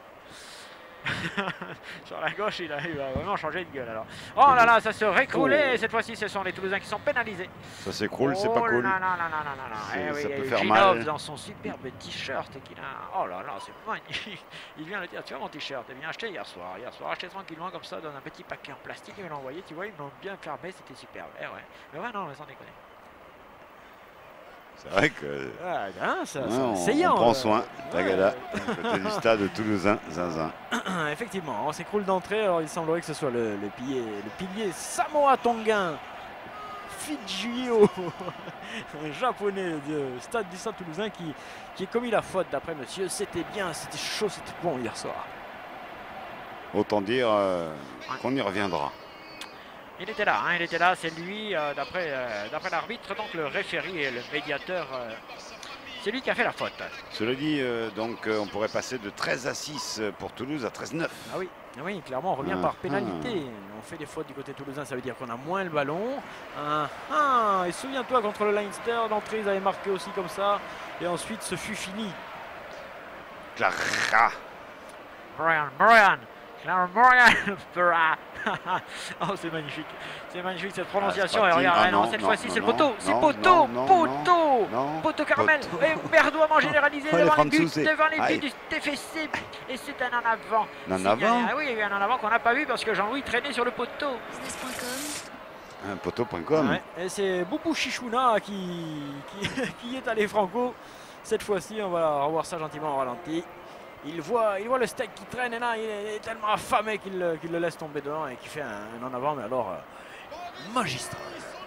Sur la gauche, il a vraiment changé de gueule alors. Oh là là, ça se récroulait. Et cette fois-ci, ce sont les Toulousains qui sont pénalisés. Ça s'écroule, c'est pas cool. Ça peut faire mal. Dans son superbe t-shirt qu'il a. Oh là là, c'est magnifique. Il vient de dire, tu vois mon t-shirt, il vient acheter hier soir, acheté tranquillement comme ça dans un petit paquet en plastique. Il me l'a envoyé, tu vois, ils m'ont bien fermé, c'était superbe. Mais ouais, non, mais sans déconner. C'est vrai que on prend soin, Tagada, côté du stade toulousain, Zinzin. Effectivement, on s'écroule d'entrée. Alors il semblerait que ce soit le pilier Samoa Tonguin Fidjio japonais du stade toulousain qui a commis la faute d'après monsieur. C'était bien, c'était chaud, c'était bon hier soir. Autant dire qu'on y reviendra. Il était là, c'est lui, d'après l'arbitre, donc le référé et le médiateur, c'est lui qui a fait la faute. Cela dit, donc on pourrait passer de 13-6 pour Toulouse à 13-9. Ah oui, clairement, on revient par pénalité. On fait des fautes du côté toulousain, ça veut dire qu'on a moins le ballon. Et souviens-toi, contre le Leinster, d'entrée, ils avaient marqué aussi comme ça. Et ensuite, ce fut fini. Clara. Brian. Oh, c'est magnifique cette prononciation. Et regarde, cette fois-ci c'est le poteau, poteau caramel. Et Berdo a généralisé devant les buts du TFC. Et c'est un en avant. Ah oui, il y a un en avant qu'on n'a pas vu parce que Jean-Louis traînait sur le poteau. Poteau.com. Ouais, et c'est Boubou Chichouna qui est allé franco. Cette fois-ci, on va revoir ça gentiment au ralenti. Il voit le steak qui traîne et là il est tellement affamé qu'il le laisse tomber dedans et qui fait un en avant, mais alors magistral.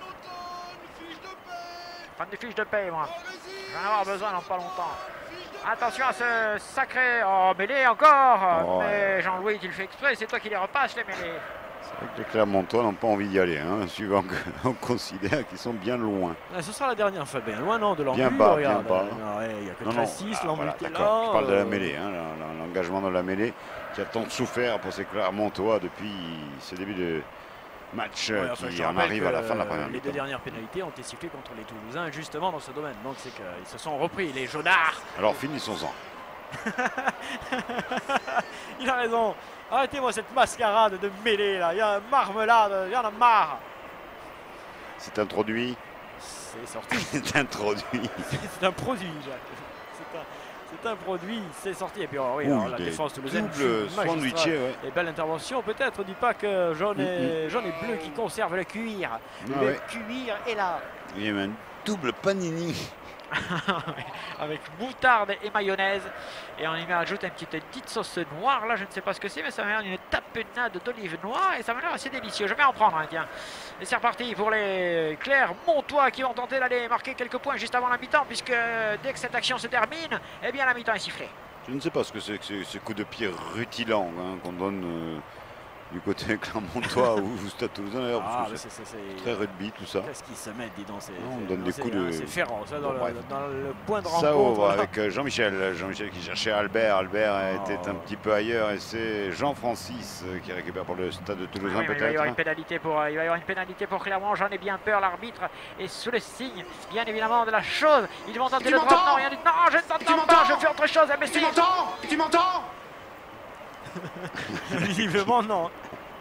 Fan des fiches de paye, moi. Je vais en avoir besoin dans pas longtemps. Attention à ce sacré mêlée encore. Mais Jean-Louis, tu le fais exprès, c'est toi qui les repasses les mêlées. C'est vrai que les Clermontois n'ont pas envie d'y aller, hein, suivant qu'on considère qu'ils sont bien loin. Ce sera la dernière fois, bien loin, non, de l'embut. Bien bas. Il n'y a que 13-6, l'embut est là. Je parle de la mêlée, hein, l'engagement de la mêlée qui a tant souffert pour ces Clermontois depuis ce début match Ouais, enfin, qui je en rappelle arrive à la que fin de la première les mi-temps. deux dernières pénalités ont été sifflées contre les Toulousains justement dans ce domaine. Donc c'est qu'ils se sont repris, les jaunards. Alors finissons-en. Il a raison. Arrêtez-moi cette mascarade de mêlée là. Il y a marmelade, il y en a marre. C'est introduit. C'est sorti. C'est introduit. C'est un produit, Jacques. C'est un produit, c'est sorti. Et puis oui, alors, la défense toulousaine. Double sandwiché, ouais. Et belle intervention peut-être du pack jaune et bleu qui conserve le cuir. Le cuir est là. Il y a même un double panini. Avec moutarde et mayonnaise. Et on y met ajoute une petite sauce noire. Là, je ne sais pas ce que c'est, mais ça m'a l'air d'une tapenade d'olive noire et ça m'a l'air assez délicieux. Je vais en prendre un, tiens. Et c'est reparti pour les Clermontois qui vont tenter d'aller marquer quelques points juste avant la mi-temps, puisque dès que cette action se termine, eh bien la mi-temps est sifflée. Je ne sais pas ce que c'est que ces coups de pied rutilants qu'on donne du côté clermontois ou Stade Toulousain d'ailleurs. C'est très rugby tout ça. Qu'est-ce qu'ils se mettent, dis donc. On donne des coups de. C'est féroce dans le point de rencontre. Ça ouvre avec Jean-Michel. Jean-Michel qui cherchait Albert. Albert était un petit peu ailleurs et c'est Jean-Francis qui récupère pour le Stade de Toulousain peut-être. Il va y avoir une pénalité pour Clermont. J'en ai bien peur. L'arbitre est sous le signe, bien évidemment, de la chose. Ils vont tenter le drop. Non, rien du tout. Non, je ne t'entends pas. Je fais autre chose. Mais Tu m'entends? Visiblement non.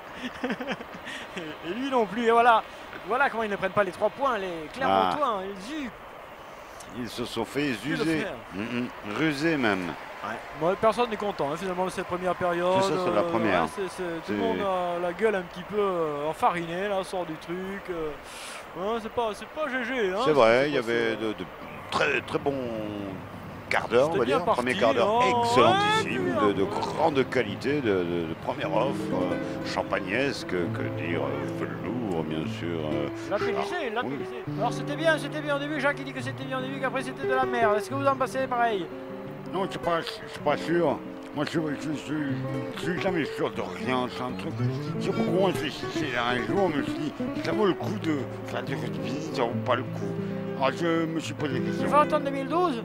Et lui non plus. Et voilà comment ils ne prennent pas les 3 points, les Clermontois. Ils se sont fait user. Rusés même. Ouais. Bon, personne n'est content finalement de cette première période. C'est ça, c'est la première. Tout le monde a la gueule un petit peu enfarinée, là, sort du truc. C'est pas GG. C'est vrai, il y avait de très très bons quart d'heure, on va dire. Premier quart d'heure excellentissime, de grande qualité, de première offre, champagnesque, que dire, velours, bien sûr. L'apélisé. Alors c'était bien au début. Jacques il dit que c'était bien au début, qu'après c'était de la merde. Est-ce que vous en passez pareil? Non, je suis pas sûr. Moi, je suis jamais sûr de rien. C'est un truc. J'ai beaucoup réfléchi un jour, je me suis dit, ça vaut le coup de faire du rugby, ça vaut pas le coup. Alors, je me suis posé des questions. Tu vas attendre 2012?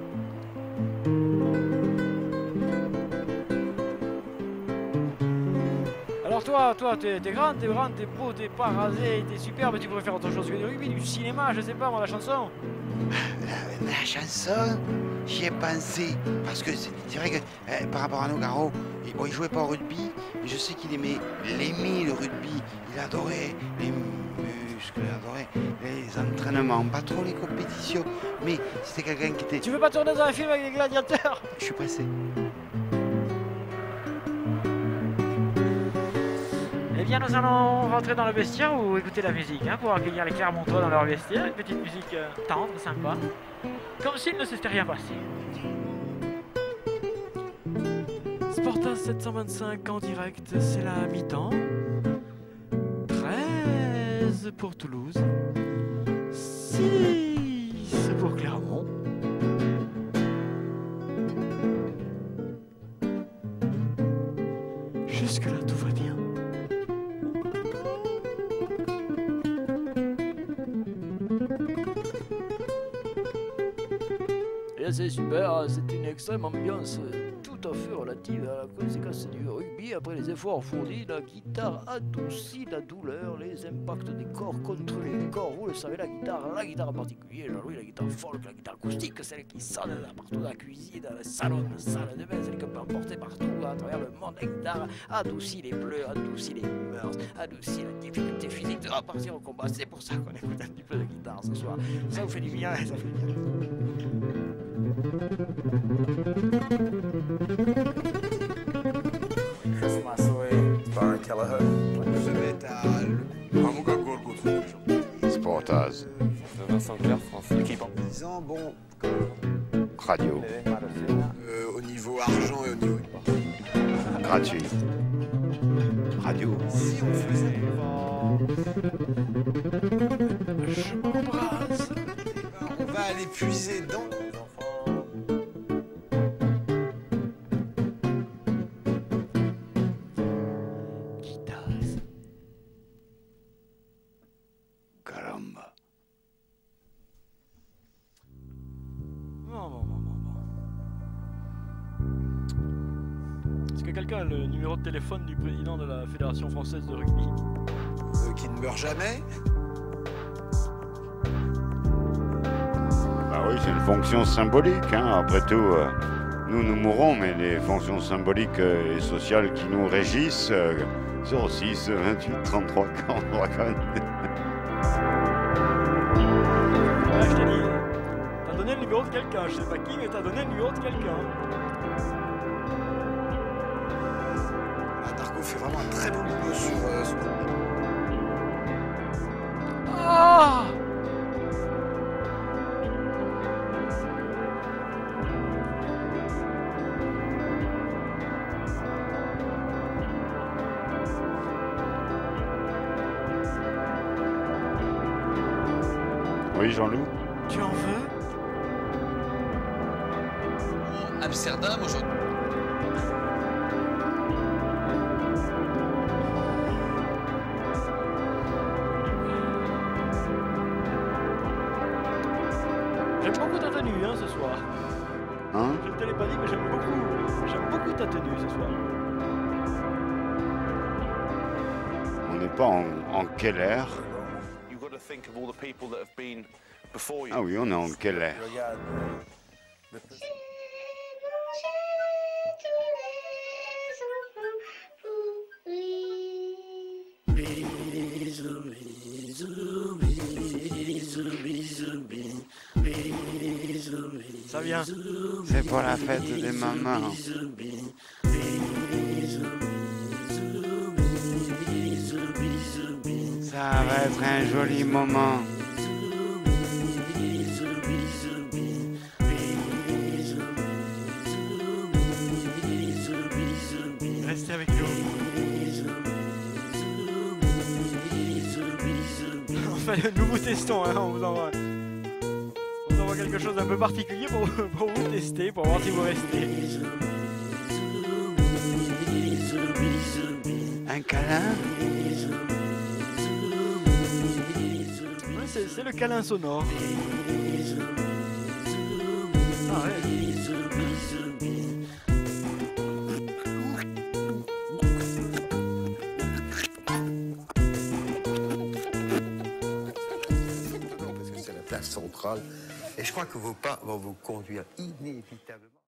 Alors toi, t'es grand, t'es beau, t'es pas rasé, t'es superbe, tu pourrais faire autre chose que du rugby, du cinéma, je sais pas moi, la chanson. La chanson, j'y ai pensé, parce que c'est vrai que par rapport à Nogaro, il jouait pas au rugby, mais je sais qu'il aimait le rugby, il adorait les muscles, il adorait les entraînements, pas trop les compétitions, mais c'était quelqu'un qui était... Tu veux pas tourner dans un film avec des gladiateurs? Je suis passé. Eh bien, nous allons rentrer dans le vestiaire ou écouter la musique pour accueillir les Clermontois dans leur vestiaire. Une petite musique tendre, sympa, comme s'il ne s'était rien passé. Sportaz 725 en direct, c'est la mi-temps. 13 pour Toulouse, 6 pour Clermont. Jusque-là, tout va bien. Et c'est super, c'est une extrême ambiance tout à fait relative à la conséquence du rugby. Après les efforts fournis, la guitare adoucit la douleur, les impacts des corps contre les corps. Vous le savez, la guitare en particulier, Jean-Louis, la guitare folk, la guitare acoustique, celle qui sonne partout dans la cuisine, dans le salon, dans la salle de bain, celle qu'on peut emporter partout à travers le monde. La guitare adoucit les bleus, adoucit les mœurs, adoucit la difficulté physique de repartir au combat. C'est pour ça qu'on écoute un petit peu de guitare ce soir. Ça vous fait du bien, ça fait du bien. Christmas Away, Baron Kelleher. Je vais être à Sportaz. Vincent Clair, France. L'équipe. disant, bon, Radio. au niveau argent et au niveau... Gratuit. Radio. Si on faisait... Je m'embrasse. On va aller puiser dans... Caramba. Bon. Est-ce que quelqu'un a le numéro de téléphone du président de la Fédération française de rugby? qui ne meurt jamais. Bah oui, c'est une fonction symbolique, hein. Après tout, nous mourrons, mais les fonctions symboliques et sociales qui nous régissent, 06 28 33 43 40. Voilà, je t'ai dit, t'as donné le numéro de quelqu'un, je sais pas qui, mais t'as donné le numéro de quelqu'un. Dargo fait vraiment un très bon boulot sur ce... Ah! Oui, Jean-Loup. Tu en veux? Amsterdam aujourd'hui. J'aime beaucoup ta tenue, hein, ce soir. Hein? Je ne te l'ai pas dit, mais j'aime beaucoup ta tenue ce soir. On n'est pas en quelle ère? Ah oui, on est en quelle ère? Ça vient. C'est pour la fête des mamans. Ça va être un joli moment. Restez avec nous. Enfin, nous vous testons, hein, on vous envoie quelque chose d'un peu particulier pour vous tester, pour voir si vous restez. Un câlin? Ouais, c'est le câlin sonore. Ah ouais. Parce que c'est la place centrale. Et je crois que vos pas vont vous conduire inévitablement.